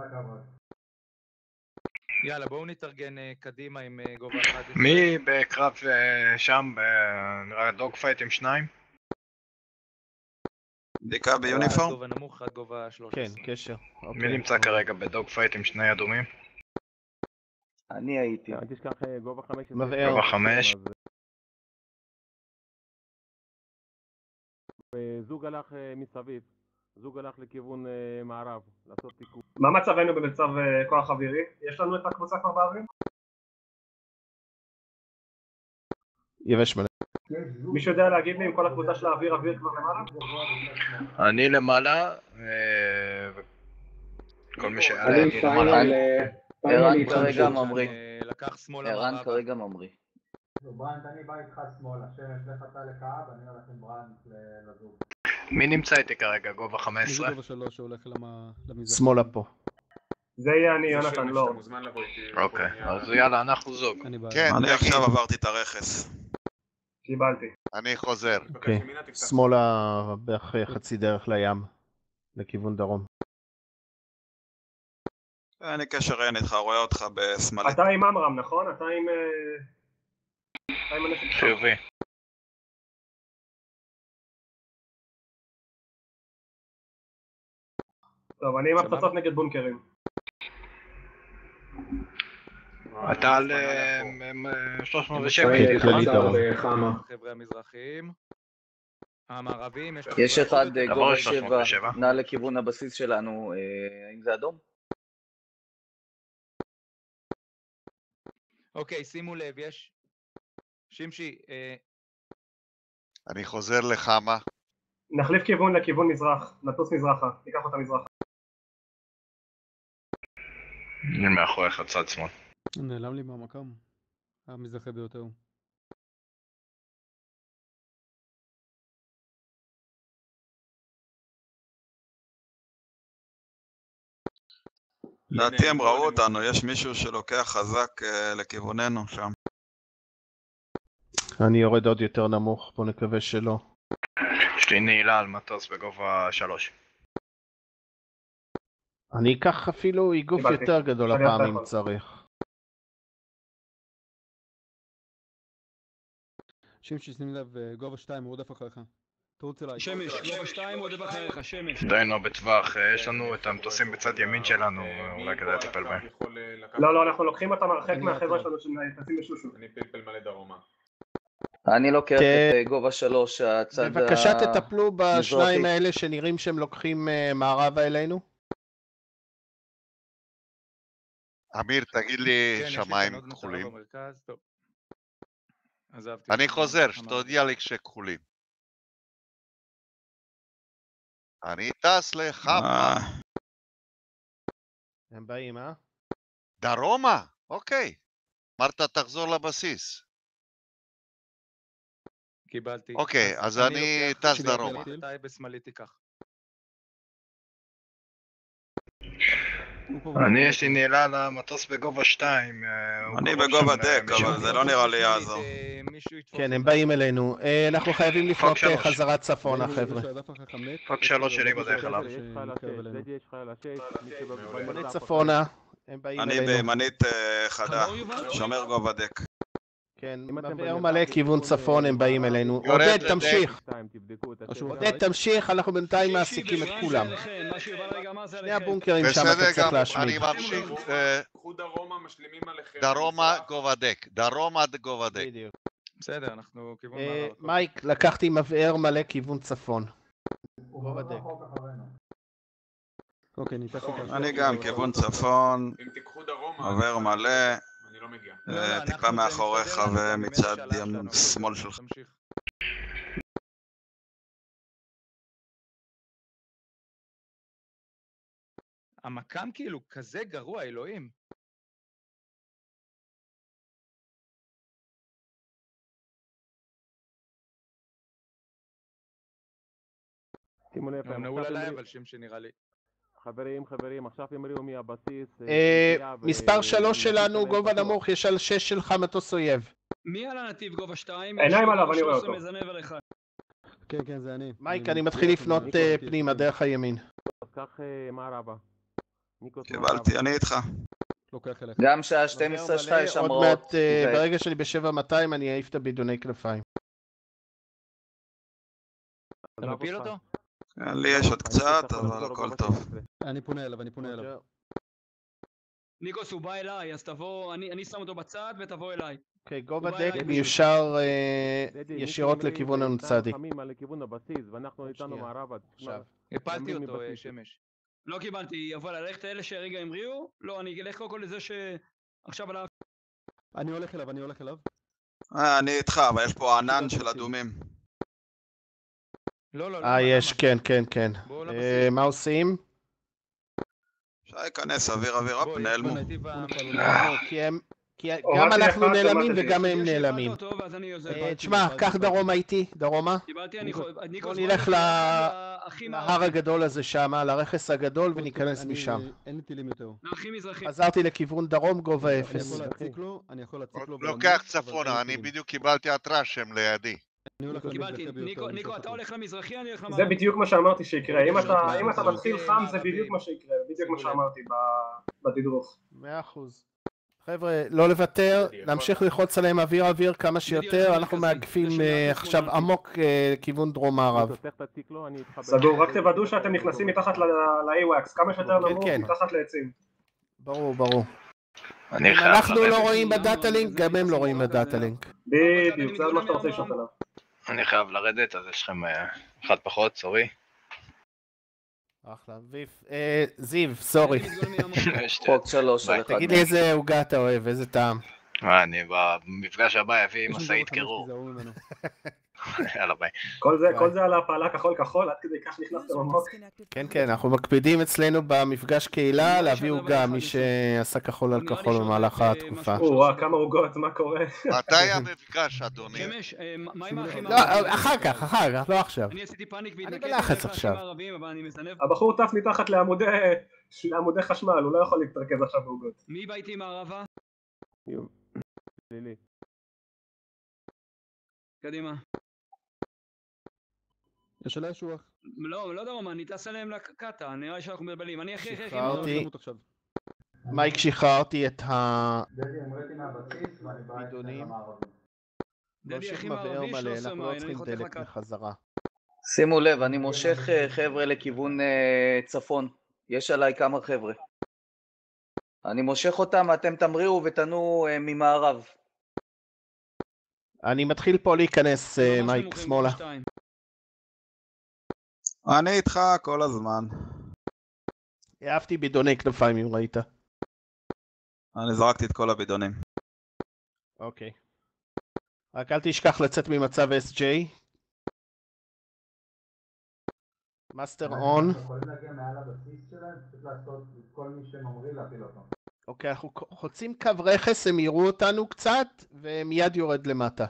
יאללה, בואו נתארגן קדימה עם גובה 11. מי בקרב שם, נראה דוג פייט עם 2? בדיקה ביוניפורם? גובה נמוך, עד גובה 13. כן, קשר. מי נמצא כרגע בדוג פייט עם 2 אדומים? אני הייתי. אל תשכח גובה 5. גובה 5. זוג הלך מסביב. זוג הלך לכיוון מערב, לעשות תיקון. מה מצבנו במצב כוח אווירי? יש לנו את הקבוצה כבר באוויר? יבש מלא. מישהו יודע להגיד לי אם כל הקבוצה של האוויר אוויר כבר למעלה? אני למעלה, כל מי שעלה אני למעלה. ערן כרגע ממריא. לקח שמאלה ערן כרגע ממריא. ברנט, אני בא איתך שמאלה, לך אתה לקהב, אני הולך עם ברנט לזוג. מי נמצא איתי כרגע? גובה 15? גובה 3 שהולך למזרח. שמאלה פה. זה יהיה אני, יונתן, לא. אוקיי, אז יאללה, אנחנו זוג. כן, אני עכשיו עברתי את הרכס. קיבלתי. אני חוזר. אוקיי, שמאלה בערך חצי דרך לים, לכיוון דרום. אני קשר אין איתך, רואה אותך בשמאלי. אתה עם אמרם, נכון? אתה עם הנשק. חיובי. טוב, אני עם הפצצות נגד בונקרים. אתה על 307. חבר'ה המזרחיים. המערביים, יש אחד גובה 7, נע לכיוון הבסיס שלנו, האם זה אדום? אוקיי, שימו לב, יש... שימשי, אני חוזר לחמה. נחליף כיוון לכיוון מזרח, נטוס מזרחה, תיקח אותה מזרחה. אני מאחוריך צד שמאל. נעלם לי מהמקום. המזרחי ביותר. לדעתי הם ראו אותנו, יש מישהו שלוקח חזק לכיווננו שם. אני יורד עוד יותר נמוך, בוא נקווה שלא. יש לי נעילה על מטוס בגובה 3. אני אקח אפילו איגוף יותר גדול הפעם אם צריך. שמשי, שים לב, גובה 2 רודף אחריך. תרוץ אליי. שמש, גובה 2 רודף אחריך, שמש. דיינו בטווח, יש לנו את המטוסים בצד ימין שלנו, אולי כדאי לטפל בהם. לא, אנחנו לוקחים אותם הרחק מהחברה שלנו שנטסים לשושו. אני פלפל מלא דרומה. אני לוקח את גובה 3, הצד המזרחי. בבקשה תטפלו בשניים האלה שנראים שהם לוקחים מערבה אלינו. אמיר, תגיד לי שמיים כחולים. אני חוזר, שתודיע לי כשכחולים. אני טס לחמה. הם באים, אה? דרומה? אוקיי. אמרת תחזור לבסיס. קיבלתי. אוקיי, אז אני טס דרומה. אתה בשמאלי תיקח. אני יש לי נעילה למטוס בגובה 2. אני בגובה דק, אבל זה לא נראה לי יעזור. כן, הם באים אלינו. אנחנו חייבים לפנות חזרה צפונה, חבר'ה. פוק 3 שלי בדרך אליו. פונה צפונה, הם באים אני אלינו. בימנית חדה, שומר גובה דק. כן, מבאר מלא כיוון צפון, הם באים אלינו. עודד, תמשיך. עודד, תמשיך, אנחנו בינתיים מעסיקים את כולם. שני הבונקרים שם אתה צריך להשמיד. אני ממשיך. דרומה גובה דק. דרומה גובה דק. בסדר, אנחנו כיוון מערב. מייק, לקחתי מבאר מלא כיוון צפון. גובה דק. אוקיי, ניתח אותה. אני גם כיוון צפון, אם תיקחו דרומה, עובר מלא, אני לא מגיע. טיפה מאחוריך ומצד שמאל שלך. המקם כאילו כזה גרוע, אלוהים. שימו לב, הוא נעול עליי, אבל שם שנראה לי. חברים, עכשיו המריאו מהבסיס. מספר 3 שלנו, גובה נמוך, יש על 6 שלך מטוס אויב. מי על הנתיב גובה 2? עיניים עליו, אני רואה אותו. כן, זה אני. מייק, אני מתחיל לפנות פנימה, דרך הימין. אז כך מערבה. קיבלתי, אני איתך. גם שעה 12 שלך יש עוד המראות. מעט, ברגע שאני ב-7200 אני אעיף את הבידוני כנפיים. אתה מפיל אותו? לי יש עוד קצת, אבל הכל טוב. אני פונה אליו. ניקוס הוא בא אליי, אז תבוא, אני שם אותו בצד ותבוא אליי. אוקיי, גובה דק מיושר ישירות לכיוון הנ"צ. לכיוון הבסיס, ואנחנו איתנו מערבה. הפלתי אותו, שמש. לא קיבלתי, אבל ללכת אלה שהרגע המריאו? לא, אני אלך קודם כל לזה שעכשיו עליו. אני הולך אליו. אני איתך, אבל יש פה ענן של אדומים. לא. יש, כן. מה עושים? אפשר להיכנס, אוויר, אפ, נעלמו. כי גם אנחנו נעלמים וגם הם נעלמים. תשמע, קח דרומה איתי, דרומה. בוא נלך להר הגדול הזה שם, לרכס הגדול וניכנס משם. אין לי טילים יותר. חזרתי לכיוון דרום, גובה 0. אני יכול להציק לו. לוקח צפונה, אני בדיוק קיבלתי התראה שהם לידי. קיבלתי, ניקו, אתה הולך למזרחי, אני הולך למערב. זה בדיוק מה שאמרתי שיקרה, אם אתה מתחיל חם זה בדיוק מה שיקרה, בדיוק מה שאמרתי בתדרוך. 100%. חבר'ה, לא לוותר, להמשיך ללחוץ עליהם אוויר כמה שיותר, אנחנו מאגפים עכשיו עמוק כיוון דרום מערב. סגור, רק תוודאו שאתם נכנסים מתחת ל-AWACS, כמה שיותר נמוך מתחת לעצים. ברור. אנחנו לא רואים בדאטה לינק, גם הם לא רואים בדאטה לינק. בדיוק, זה מה שאתה רוצה לשאול עליו. אני חייב לרדת, אז יש לכם אחד פחות, סורי. אחלה, זיו, סורי. חוק 3 על 1. תגיד לי איזה עוגה אתה אוהב, איזה טעם. אני במפגש הבא אביא משאית קירור. יאללה ביי. כל זה על הפעלה כחול, עד כדי כך נכנסתם עמוק. כן, אנחנו מקפידים אצלנו במפגש קהילה להביא עוגה, מי שעשה כחול על כחול במהלך התקופה. כמה עוגות, מה קורה? מתי המפגש, אדוני? שמש, מה עם האחים הערבים? אחר כך, לא עכשיו. אני עשיתי פאניק אני בלחץ עכשיו. הבחור טס מתחת לעמודי חשמל, הוא לא יכול להתרכז עכשיו בעוגות. מי בא איתי מערבה? לילי. קדימה. יש עליי שוח. לא דרומה, אני טס עליהם לקטה, נראה לי שאנחנו מבלים. אני הכי שחררתי. מייק, שחררתי את הבידונים. ממשיך מבאר מלא, אנחנו לא צריכים דלק לחזרה. שימו לב, אני מושך חבר'ה לכיוון צפון. יש עליי כמה חבר'ה. אני מושך אותם, אתם תמריאו ותנו ממערב. אני מתחיל פה להיכנס, מייק, שמאלה. אני איתך כל הזמן. אהבתי בידוני כנפיים אם ראית. אני זרקתי את כל הבידונים. אוקיי. רק אל תשכח לצאת ממצב SJ. מאסטר און. אוקיי, אנחנו חוצים קו רכס, הם יראו אותנו קצת, ומיד יורד למטה.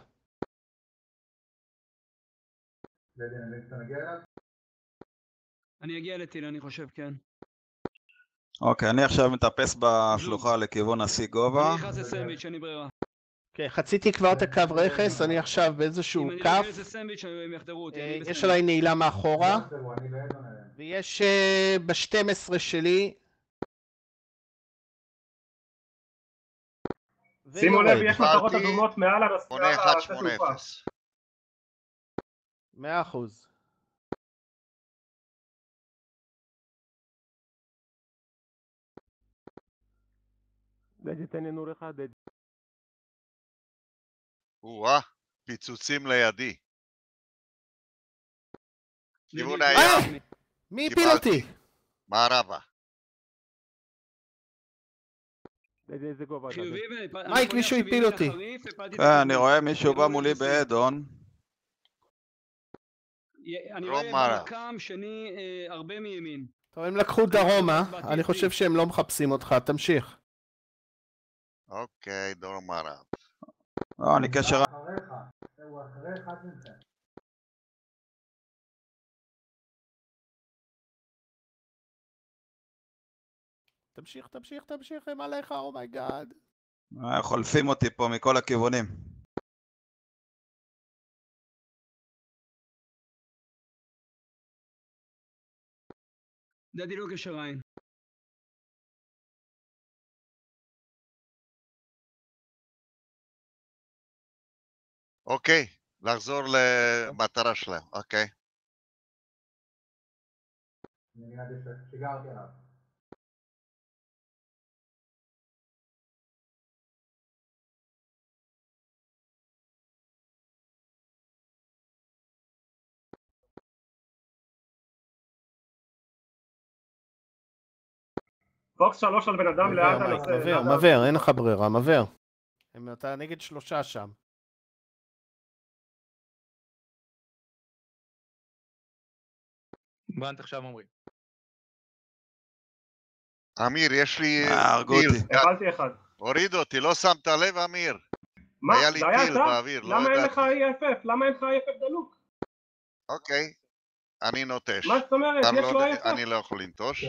אני אגיע לטיל, אני חושב, כן. אוקיי, אני עכשיו מטפס בשלוחה לכיוון השיא גובה. אני נכנס לסנדוויץ', אין לי ברירה. כן, חציתי כבר את הקו רכס, אני עכשיו באיזשהו אם אני כף. לא אכנס לסנדוויץ' הם יחדרו אותי. יש עליי נעילה מאחורה. ויש ב-12 שלי. שימו לב, יש מטרות אדומות מעל התעופה. 100%. דדי, תן לי נור אחד, דדי. וואה, פיצוצים לידי. כיוון הים. מי הפיל אותי? מערבה. דדי, איזה גובה? מייק, מישהו הפיל אותי. אני רואה מישהו בא מולי באדון. אני רואה מקם שני הרבה מימין. טוב, הם לקחו דרומה, אני חושב שהם לא מחפשים אותך, תמשיך. אוקיי, דרום מערב. אני קשר... הוא אחרי אחד מכם. תמשיך, הם עליך, אומייגאד. חולפים אותי פה מכל הכיוונים. דדי לא קשר עין. אוקיי, לחזור למטרה שלהם, אוקיי. שיגרתי עליו. פוקס 3 על בן אדם ליד מבאר, אין לך ברירה, מבאר. אתה נגד 3 שם. ברנט עכשיו אומרים. אמיר, יש לי... הרגו אותי. הפלתי אחד. הוריד אותי, לא שמת לב, אמיר? מה? היה לי טיל באוויר, לא למה אין ידעתי. לך EFF? למה אין לך EFF דלוק? אוקיי, אני נוטש. מה זאת אומרת? יש לו EFF? אני לא יכול לנטוש.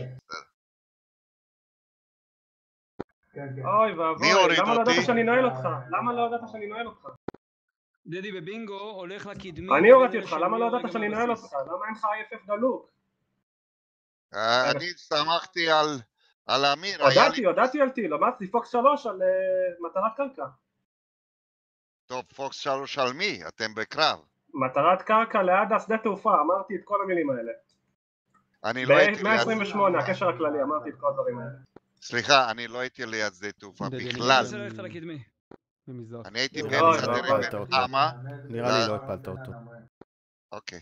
אוי ואבוי, למה לא ידעת שאני נועל אותך? למה לא ידעת שאני נועל אותך? דדי בבינגו הולך לקדמי. אני הורדתי אותך, למה לא ידעת שאני נועל אותך? למה אין לך EFF דלוק? אני שמחתי על אמיר. הודעתי על טיל, אמרתי פוקס 3 על מטרת קרקע. טוב, פוקס 3 על מי? אתם בקרב. מטרת קרקע ליד השדה תעופה, אמרתי את כל המילים האלה. אני לא הייתי ליד... 128, הקשר הכללי, אמרתי את כל הדברים האלה. סליחה, אני לא הייתי ליד שדה תעופה בכלל. אני הייתי באמצע דרך חמה. נראה לי לא הפלת אותו. אוקיי.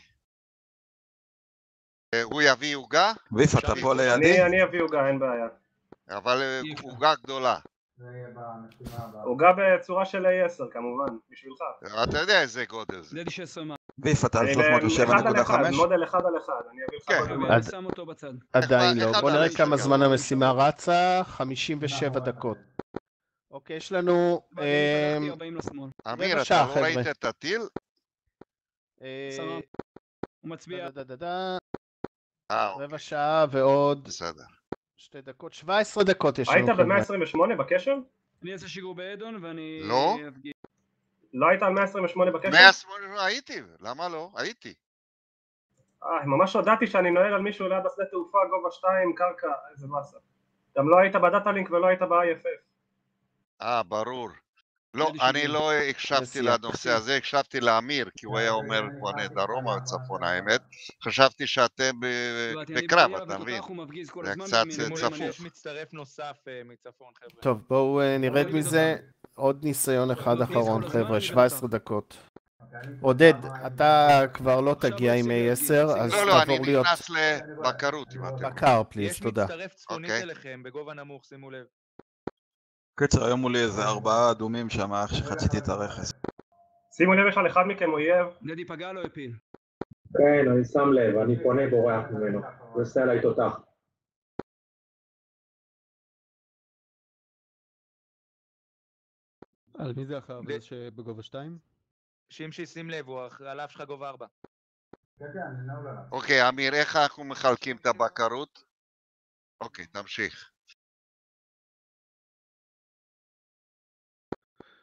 הוא יביא עוגה? ויף, אתה פה לידי? אני אביא עוגה, אין בעיה. אבל עוגה גדולה. עוגה בצורה של A10 כמובן, בשבילך. אתה יודע איזה גודל זה. דדי 16 מה. ויף, אתה על 307.5? מודל 1 על 1, אני אביא לך קודם. אני שם אותו בצד. עדיין לא, בוא נראה כמה זמן המשימה רצה, 57 דקות. אוקיי, יש לנו... אמיר, אתה לא ראית את הטיל? הוא מצביע. רבע שעה ועוד... בסדר. 2 דקות, 17 דקות יש לנו. היית ב-128 בקשר? אני אעשה שיגור באדון ואני... לא? לא היית על 128 בקשר? 128 הייתי, למה לא? הייתי. ממש הודעתי שאני נועל על מישהו ליד השדה תעופה, גובה 2, קרקע, איזה באסה. גם לא היית בדאטה לינק ולא היית ב-IFF. ברור. לא, אני לא הקשבתי לנושא הזה, הקשבתי לאמיר, כי הוא היה אומר פונה דרומה וצפון האמת. חשבתי שאתם בקרב, אתה מבין? זה קצת צפוף. יש מצטרף נוסף מצפון, חבר'ה. טוב, בואו נרד מזה. עוד ניסיון אחד אחרון, חבר'ה, 17 דקות. עודד, אתה כבר לא תגיע עם A10, אז תעבור להיות... לא, אני נכנס לבקרות. בקר, פליז, תודה. יש מצטרף צפונית אליכם, בגובה נמוך, שימו לב. קיצר, היום מולי איזה 4 אדומים שם, איך שחציתי את הרכס. שימו לב, יש על אחד מכם אויב. דדי פגע לו הפיל. כן, אני שם לב, אני פונה בורח ממנו. זה עושה עליי תותח. על מי זה אחריו? זה שבגובה 2? שימשי, שים לב, הוא על אף שלך גובה 4. אוקיי, אמיר, איך אנחנו מחלקים את הבקרות? אוקיי, תמשיך.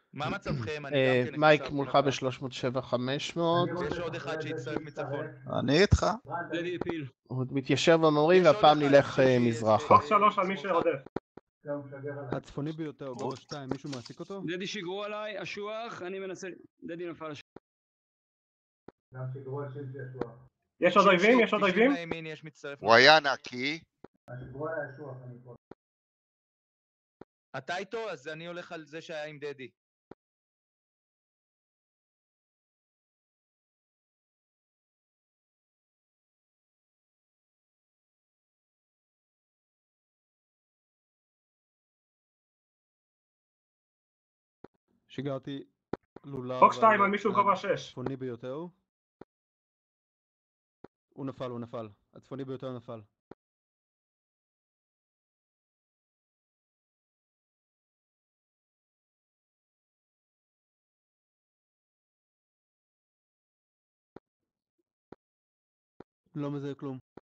מה מצבכם? אני גם כן מייק נחשב מולך לקרב. ב-307-500. ויש עוד אחד שהצטרף מצפון. אני איתך. דדי הפיל. הוא מתיישב במורים, יש עוד והפעם אחד, נלך שישי, מזרחה. בוקס 3 על מי שרודף. הצפוני ביותר, גובה 2, מישהו מעסיק אותו? דדי שיגרו עליי, אשוח, אני מנסה... דדי נפל אשוח. יש עוד אויבים? יש עוד אויבים? לימין יש מצטרף. הוא היה נקי. אתה איתו? אז אני הולך על זה שהיה עם דדי. שיגרתי לולב. בוקס 2 על מישהו גובה 6. הצפוני ביותר. הוא נפל. הצפוני ביותר נפל. לא מזהה כלום.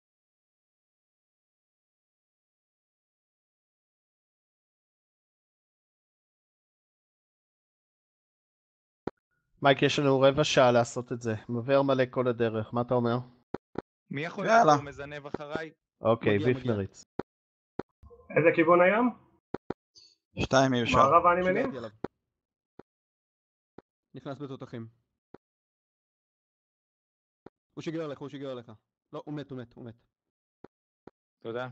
מייק, יש לנו רבע שעה לעשות את זה. מבאר מלא כל הדרך, מה אתה אומר? מי יכול לעבור מזנב אחריי? אוקיי, ויף נריץ. איזה כיוון הים? 2 מיושר. מערב אני מניח? נכנס בתותחים. הוא שיגר עליך. לא, הוא מת. תודה.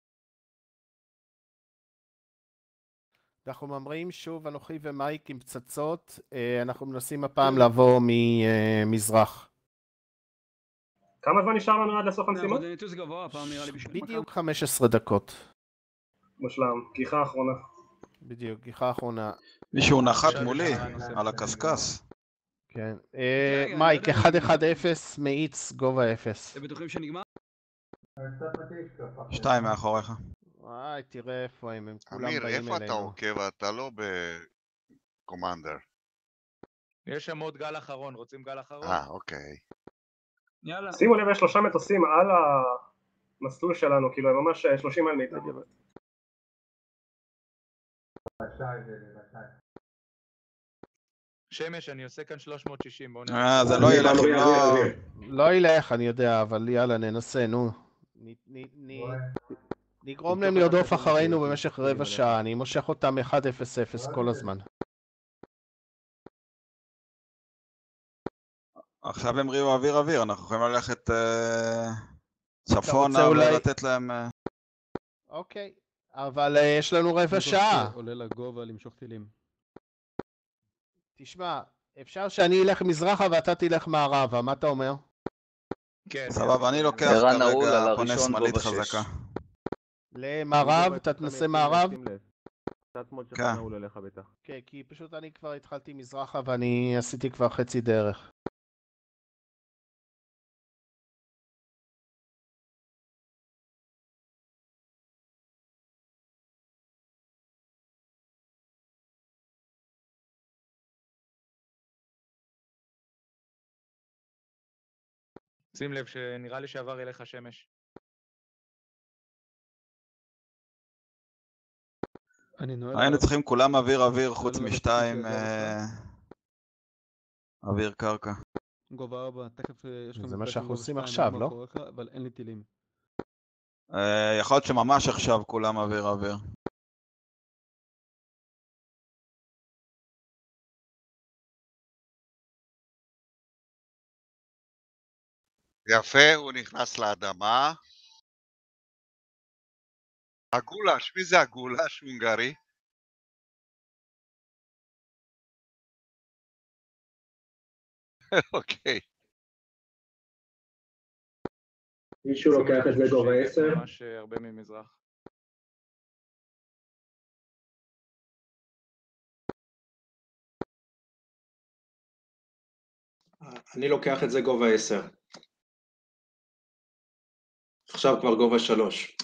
אנחנו ממריאים שוב, אנוכי ומייק עם פצצות. אנחנו מנסים הפעם לעבור ממזרח. כמה זמן נשאר לנו עד לסוף המשימות? בדיוק 15 דקות. מושלם, גיחה אחרונה. בדיוק, גיחה אחרונה. מישהו נחת מולי, על הקסקס. כן. מייק, 110 מאיץ גובה 0. אתם בטוחים שנגמר? 2 מאחוריך. וואי, תראה איפה הם כולם באים אמיר, אלינו. איפה אתה עוקב? אתה לא בקומנדר. יש שם עוד גל אחרון, רוצים גל אחרון? אוקיי. יאללה. שימו לב, יש 3 מטוסים על המסלול שלנו, כאילו הם ממש 30 מייל מאיתנו. שמש, אני עושה כאן 360, בואו זה לא ילך, לא ילך, אני יודע, אבל יאללה, ננסה, נו. נגרום להם לרדוף אחרינו במשך רבע שעה, אני מושך אותם 1-0-0 כל הזמן. עכשיו הם ריאו אוויר, אנחנו יכולים ללכת צפונה ולתת להם... אוקיי, אבל יש לנו רבע שעה. עולה לגובה למשוך טילים. תשמע, אפשר שאני אלך מזרחה ואתה תלך מערבה, מה אתה אומר? כן. סבבה, אני לוקח כרגע פונה שמאלית חזקה. למערב, אתה תנסה מערב? כן, כי פשוט אני כבר התחלתי מזרחה ואני עשיתי כבר חצי דרך. שים לב שנראה לי שעבר אליך שמש. היינו צריכים כולם אוויר חוץ משתיים אוויר קרקע. גובה 4, תכף יש זה מה שאנחנו עושים עכשיו, לא? אבל אין לי טילים. יכול להיות שממש עכשיו כולם אוויר. יפה, הוא נכנס לאדמה. הגולש, מי זה הגולש הונגרי? אוקיי. מישהו לוקח את זה גובה 10? ממש הרבה ממזרח. אני לוקח את זה גובה 10. עכשיו כבר גובה 3.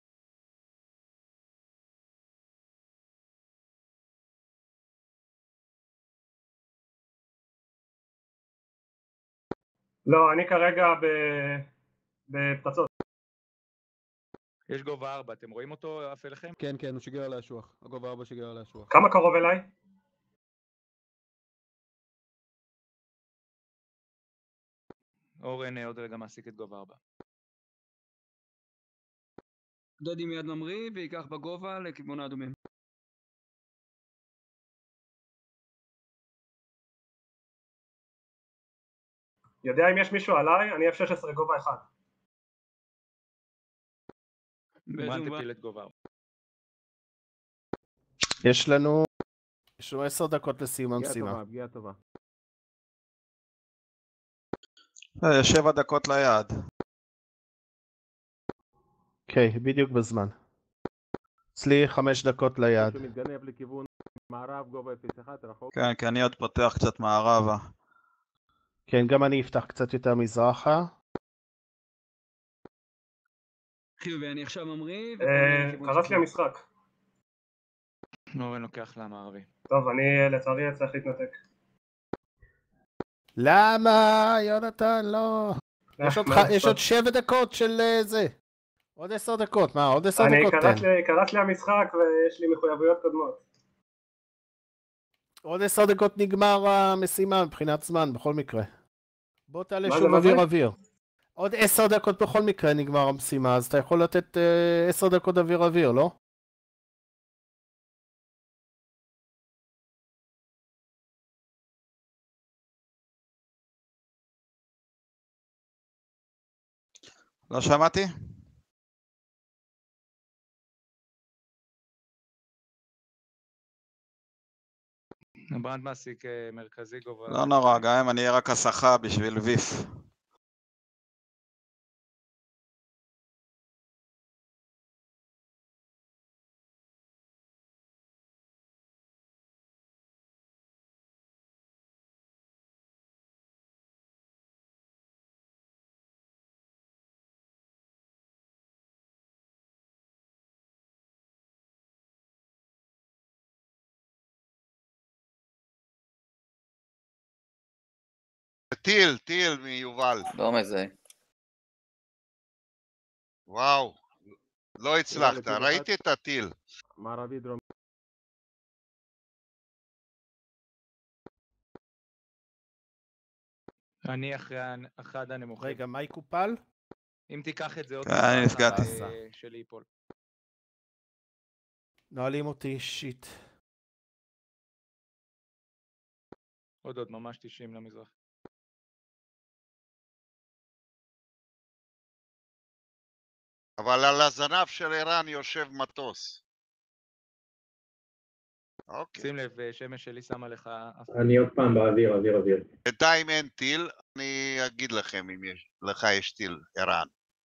לא, אני כרגע בפצצות. יש גובה 4, אתם רואים אותו עף אליכם? כן, הוא שיגר עלי אשוח. הגובה 4 שיגר עלי אשוח. כמה קרוב אליי? אורן עוד רגע מעסיק את גובה 4. דודי מיד ממריא ויקח בגובה לכיוון האדומים. יודע אם יש מישהו עליי, אני F16 גובה 1. מרן תפיל את גובה 4. יש לנו 10 דקות לסיום המשימה. פגיעה טובה. 7 דקות ליעד. אוקיי, בדיוק בזמן. אצלי 5 דקות ליעד. מישהו מתגנב לכיוון מערב, גובה 01, רחוק. כן, כי אני עוד פותח קצת מערבה. כן, גם אני אפתח קצת יותר מזרחה. חיובי, אני עכשיו ממריא. קראת לי המשחק. אורן לוקח למערבי. טוב, אני לצערי אצליח להתנתק. למה? יונתן, לא. יש עוד 7 דקות של זה. עוד 10 דקות, מה? עוד 10 דקות תן. קראת לי המשחק ויש לי מחויבויות קודמות. עוד 10 דקות נגמר המשימה מבחינת זמן, בכל מקרה. בוא תעלה שוב אוויר. עוד 10 דקות בכל מקרה נגמר המשימה, אז אתה יכול לתת 10 דקות אוויר, לא? לא שמעתי? ברנד מעסיק מרכזי גובה. לא נורא, גם אם אני אהיה רק הסחה בשביל ויף. טיל מיובל. לא מזהה. וואו, לא הצלחת, ראיתי את הטיל. מערבי דרום. אני אחרי הנמוכים. רגע, מה יקופל? אם תיקח את זה עוד אני נפגעתי. שלי ייפול. נועלים אותי, שיט. עוד ממש 90 למזרח. אבל על הזנב של איראן יושב מטוס. אוקיי. שים לב, שמש שלי שמה לך... אני עוד פעם באוויר. בינתיים אין טיל, אני אגיד לכם אם לך יש טיל, איראן.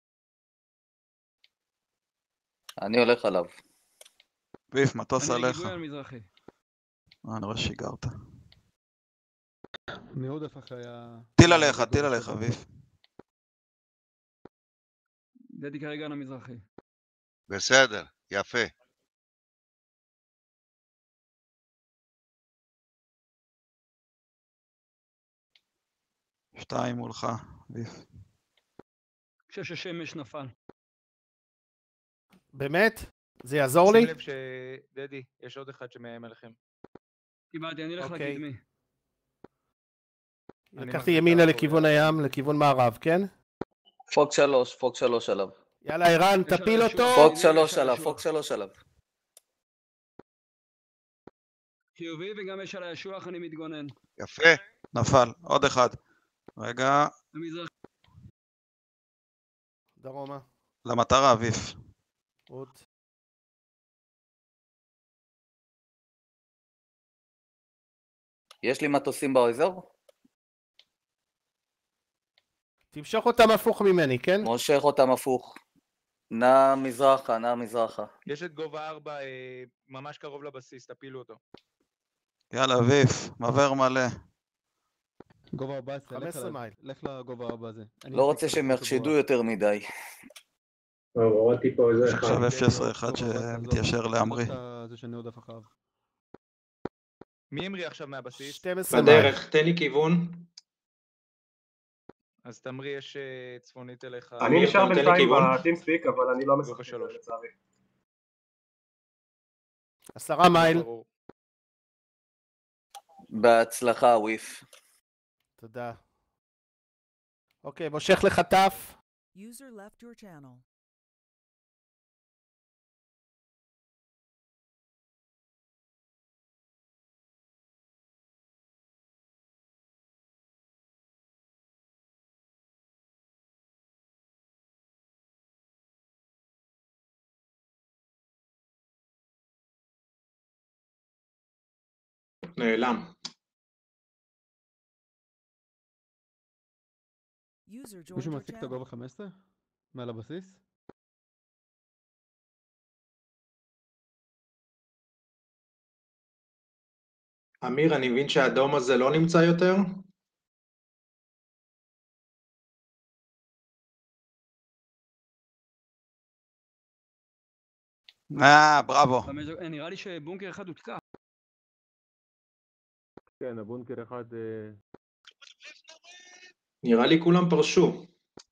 אני הולך עליו. ויף, מטוס עליך. אני גיבוי על מזרחי. אני רואה שיגרת. מעודף אחרי ה... טיל עליך, ויף. דדי כרגע על המזרחי. בסדר, יפה. שתיים מולך, ויף. אני חושב ששמש נפל. באמת? זה יעזור לי? שים לב שדדי, יש עוד אחד שמאיים עליכם. קיבלתי, אני הולך לקדמי. לקחתי ימינה לכיוון הים, לכיוון מערב, כן? פוקס 3 עליו. יאללה, איראן, תפיל אותו. פוקס 3 עליו. חיובי, וגם יש על הישוח, אני מתגונן. יפה. נפל, עוד אחד. רגע. המזרח. דרומה. למטרה, ויף. עוד. יש לי מטוסים באזור? תמשוך אותם הפוך ממני, כן? מושך אותם הפוך. נע מזרחה. יש את גובה 4 ממש קרוב לבסיס, תפילו אותו. יאללה, ויף, מעבר מלא. גובה 14, 15 מייל. לך לגובה 4 הזה. לא רוצה שהם יחשדו יותר מדי. הורדתי פה איזה אחד. עכשיו F16 אחד שמתיישר להמריא. זה שאני עוד אחריו. מי המריא עכשיו מהבסיס? 12 בדרך, תן לי כיוון. אז תמריא יש צפונית אליך. אני נשאר בינתיים בטימספיק, אבל אני לא משחק לצערי. 10 מייל. בהצלחה, וויף. תודה. אוקיי, מושך לחטף. User left your channel. נעלם. מישהו מעסיק את הגובה 15? מעל הבסיס? אמיר, אני מבין שהאדום הזה לא נמצא יותר? בראבו. נראה לי שבונקר אחד הותקף. כן, הבונקר אחד... נראה לי כולם פרשו.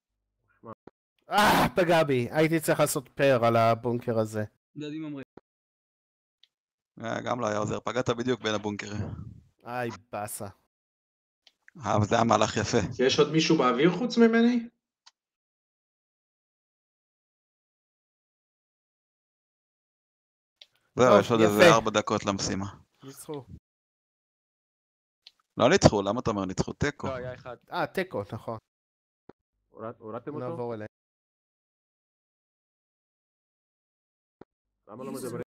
פגע בי, הייתי צריך לעשות פר על הבונקר הזה. דדי ממריא. גם לא היה עוזר, פגעת בדיוק בין הבונקרים. באסה. אבל זה היה מהלך יפה. יש עוד מישהו באוויר חוץ ממני? זהו, יש עוד איזה 4 דקות למשימה. ניצחו. לא ניצחו, למה אתה אומר ניצחו? תיקו. לא, היה אחד. תיקו, נכון. הורדתם אותו? נעבור אליהם. למה לא מדברים?